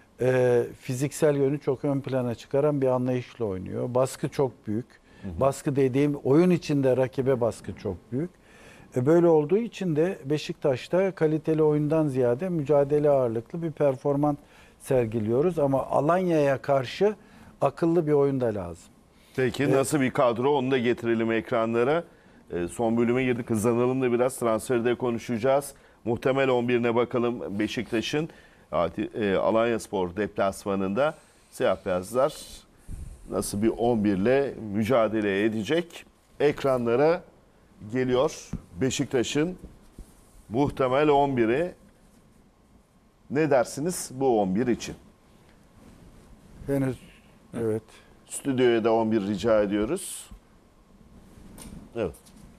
fiziksel yönü çok ön plana çıkaran bir anlayışla oynuyor. Baskı çok büyük. Baskı dediğim oyun içinde rakibe baskı çok büyük. Böyle olduğu için de Beşiktaş'ta kaliteli oyundan ziyade mücadele ağırlıklı bir performans sergiliyoruz. Ama Alanya'ya karşı akıllı bir oyun da lazım. Peki nasıl bir kadro, onu da getirelim ekranlara. Son bölüme girdik, hızlanalım da biraz transferde konuşacağız. Muhtemel 11'ine bakalım Beşiktaş'ın Alanyaspor deplasmanında. Siyah beyazlar nasıl bir 11 ile mücadele edecek? Ekranlara geliyor Beşiktaş'ın muhtemel 11'i. Ne dersiniz bu 11 için? Henüz evet. Stüdyoya da 11 rica ediyoruz. Evet.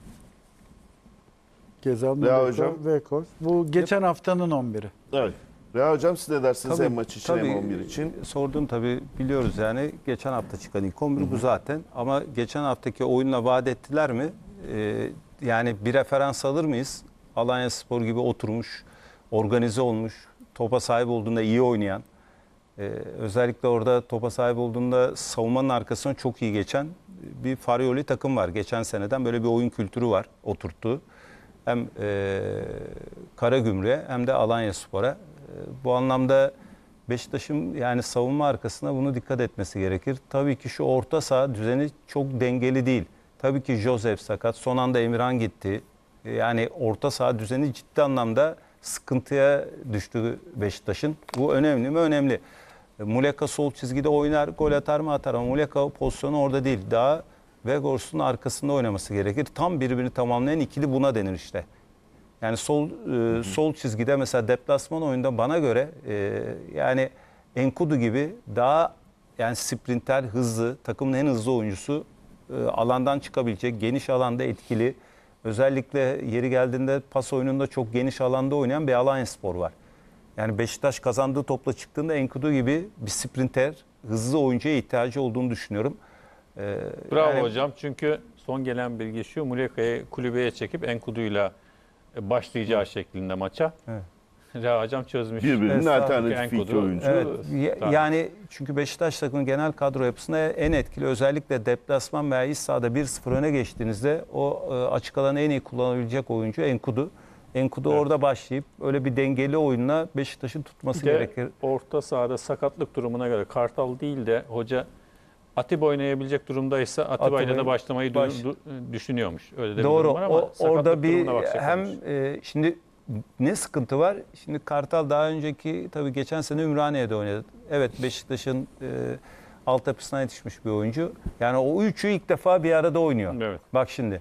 Gezal, Reha Muleka, hocam. Vekos. Bu geçen haftanın 11'i. Evet. Reha hocam, siz ne dersiniz Tabii, hem maç için tabii, hem 11 için? Sorduğum tabii biliyoruz yani geçen hafta çıkan ilk 11 bu zaten. Ama geçen haftaki oyunla vaat ettiler mi? Yani bir referans alır mıyız? Alanyaspor gibi oturmuş, organize olmuş, topa sahip olduğunda iyi oynayan, özellikle orada topa sahip olduğunda savunmanın arkasına çok iyi geçen bir Farioli takım var. Geçen seneden böyle bir oyun kültürü var oturttuğu. Hem Karagümrük'e hem de Alanyaspor'a. Bu anlamda Beşiktaş'ın yani savunma arkasına bunu dikkat etmesi gerekir. Tabii ki şu orta saha düzeni çok dengeli değil. Tabii ki Joseph sakat. Son anda Emirhan gitti. Yani orta saha düzeni ciddi anlamda sıkıntıya düştü Beşiktaş'ın. Bu önemli mi? Önemli. Muleka sol çizgide oynar, gol atar mı atar ama Muleka pozisyonu orada değil. Daha Vegors'un arkasında oynaması gerekir. Tam birbirini tamamlayan ikili buna denir işte. Yani sol çizgide mesela deplasman oyunda bana göre yani Enkudu gibi daha yani sprinter, hızlı, takımın en hızlı oyuncusu, alandan çıkabilecek, geniş alanda etkili. Özellikle yeri geldiğinde pas oyununda çok geniş alanda oynayan bir Alanyaspor var. Yani Beşiktaş kazandığı topla çıktığında Enkudu gibi bir sprinter, hızlı oyuncuya ihtiyacı olduğunu düşünüyorum. Bravo yani, hocam, çünkü son gelen bilgi şu: Muleka'yı kulübeye çekip Enkudu'yla başlayacağı şeklinde maça. Evet. Reha hocam çözmüş. Birbirinin alternatif Enkudu. iki oyuncu. Evet, Tamam. yani çünkü Beşiktaş takımının genel kadro yapısında en etkili, özellikle deplasman veya iç sahada 1-0 öne geçtiğinizde o açık alanı en iyi kullanabilecek oyuncu Enkudu. Enkudu orada başlayıp öyle bir dengeli oyunla Beşiktaş'ın tutması Bir de gerekir. orta sahada sakatlık durumuna göre Kartal değil de hoca Atiba oynayabilecek durumdaysa Atiba ile de başlamayı düşünüyormuş. Öyle de Doğru. bir durum var ama Orada bir durumuna bakacak hem oluruz. şimdi ne sıkıntı var? Şimdi Kartal daha önceki tabii geçen sene Ümraniye'de oynadı. Evet, Beşiktaş'ın altyapısına yetişmiş bir oyuncu. Yani o üçü ilk defa bir arada oynuyor. Evet. Bak şimdi.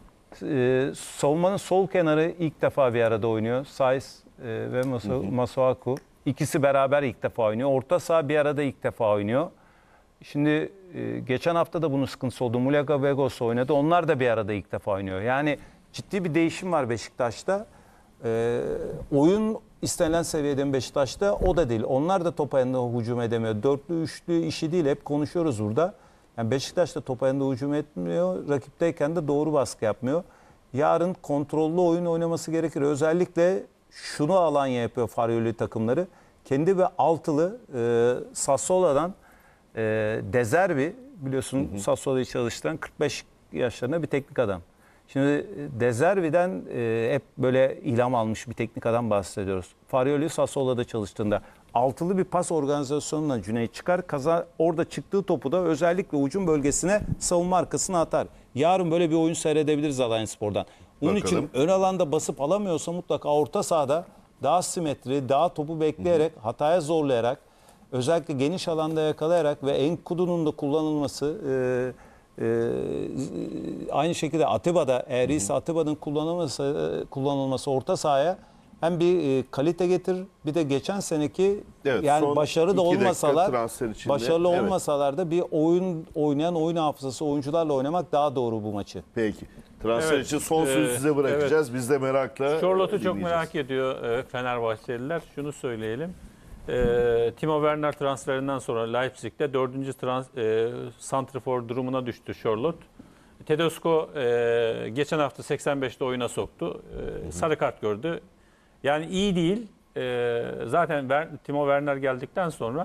Savunmanın sol kenarı ilk defa bir arada oynuyor. Saiz ve Masuaku. İkisi beraber ilk defa oynuyor. Orta saha bir arada ilk defa oynuyor. Şimdi geçen hafta da bunun sıkıntısı oldu. Muleka, Vegos oynadı. Onlar da bir arada ilk defa oynuyor. Yani ciddi bir değişim var Beşiktaş'ta. Oyun istenilen seviyede mi Beşiktaş'ta? O da değil. Onlar da top ayağında hücum edemiyor. Dörtlü, üçlü işi değil. Hep konuşuyoruz burada. Yani Beşiktaş da top ayağında hücum etmiyor. Rakipteyken de doğru baskı yapmıyor. Yarın kontrollü oyun oynaması gerekir. Özellikle şunu Alanya yapıyor, Farioli takımları. Kendi ve altılı Sassuolo'dan Dezerbi, biliyorsun Sassuolo'yu çalıştıran 45 yaşlarında bir teknik adam. Şimdi Dezerbi'den hep böyle ilham almış bir teknik adam bahsediyoruz. Farioli Sassuolo'da çalıştığında altılı bir pas organizasyonuna Cüneyt çıkar. Orada çıktığı topu da özellikle ucun bölgesine savunma arkasına atar. Yarın böyle bir oyun seyredebiliriz Alanyaspor'dan. Onun için ön alanda basıp alamıyorsa mutlaka orta sahada daha simetri, daha topu bekleyerek, hataya zorlayarak, özellikle geniş alanda yakalayarak ve Enkudu'nun da kullanılması, aynı şekilde Atiba'da, eğer ise Atiba'nın kullanılması orta sahaya hem bir kalite getirir, bir de geçen seneki yani başarılı olmasalar da bir oyun oynayan, oyun hafızası oyuncularla oynamak daha doğru bu maçı. Peki. Transfer için son sözü size bırakacağız. Evet. Biz de merakla Charlotte'u çok merak ediyor Fenerbahçeliler. Şunu söyleyelim. Timo Werner transferinden sonra Leipzig'te 4. santrafor durumuna düştü Charlotte. Tedesco geçen hafta 85'te oyuna soktu. Sarı kart gördü. Yani iyi değil. Zaten Timo Werner geldikten sonra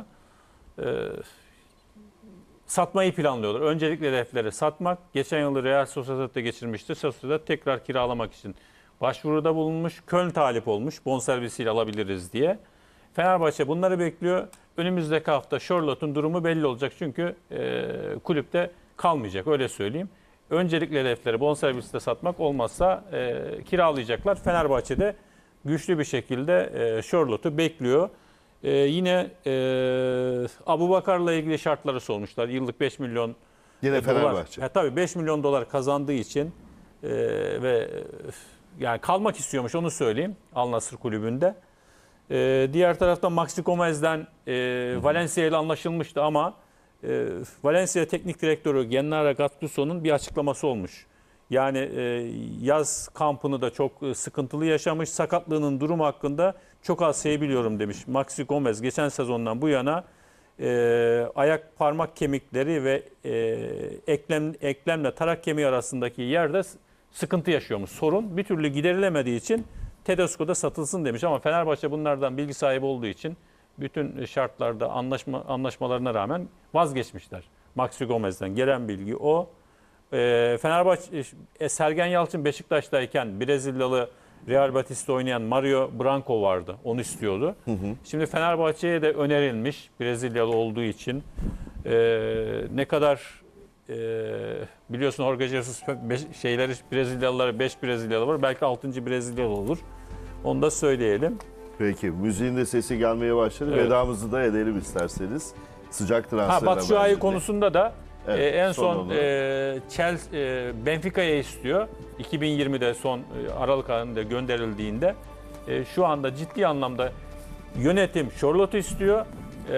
satmayı planlıyorlar. Öncelikle hedefleri satmak. Geçen yıl Real Sociedad'da geçirmişti. Sociedad tekrar kiralamak için başvuruda bulunmuş. Köln talip olmuş. Bonservisiyle alabiliriz diye. Fenerbahçe bunları bekliyor. Önümüzdeki hafta Charlotte'un durumu belli olacak. Çünkü kulüpte kalmayacak, öyle söyleyeyim. Öncelikle hedefleri bonserviste satmak, olmazsa kiralayacaklar. Fenerbahçe'de güçlü bir şekilde Charlotte'u bekliyor. Yine Abubakar'la ilgili şartları sormuşlar. Yıllık 5 milyon Yine dolar. Fenerbahçe. Tabii 5 milyon dolar kazandığı için ve yani kalmak istiyormuş, onu söyleyeyim, Al Nassr kulübünde. Diğer taraftan Maxi Gomez'den Valencia ile anlaşılmıştı ama Valencia Teknik Direktörü Gennaro Gattuso'nun bir açıklaması olmuş. Yani yaz kampını da çok sıkıntılı yaşamış. Sakatlığının durumu hakkında çok az şey biliyorum demiş. Maxi Gomez geçen sezondan bu yana ayak parmak kemikleri ve eklemle tarak kemiği arasındaki yerde sıkıntı yaşıyormuş. Sorun bir türlü giderilemediği için Tedesco'da satılsın demiş ama Fenerbahçe bunlardan bilgi sahibi olduğu için bütün şartlarda anlaşmalarına rağmen vazgeçmişler. Maxi Gomez'den gelen bilgi o. Fenerbahçe Sergen Yalçın Beşiktaş'tayken Brezilyalı Real Betis'te oynayan Mario Branco vardı. Onu istiyordu. Şimdi Fenerbahçe'ye de önerilmiş Brezilyalı olduğu için. Ne kadar biliyorsun Jorge Jesus Brezilyalılara 5 Brezilyalı var. Belki 6. Brezilyalı olur. Onu da söyleyelim. Peki, müziğin de sesi gelmeye başladı. Evet. Vedamızı da edelim isterseniz. Sıcak transferler. Batshuayi konusunda da Evet, en son son olarak. Chelsea Benfica'ya istiyor. 2020'de son Aralık ayında gönderildiğinde şu anda ciddi anlamda yönetim Charlotte'u istiyor.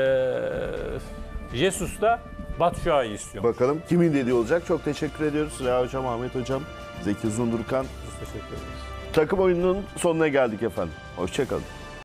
Jesus da Batshuayi istiyor. Bakalım kimin dediği olacak. Çok teşekkür ediyoruz. Reha Hocam, Ahmet Hocam, Zeki Uzundurkan. Biz teşekkür ederiz. Takım oyununun sonuna geldik efendim. Hoşçakalın.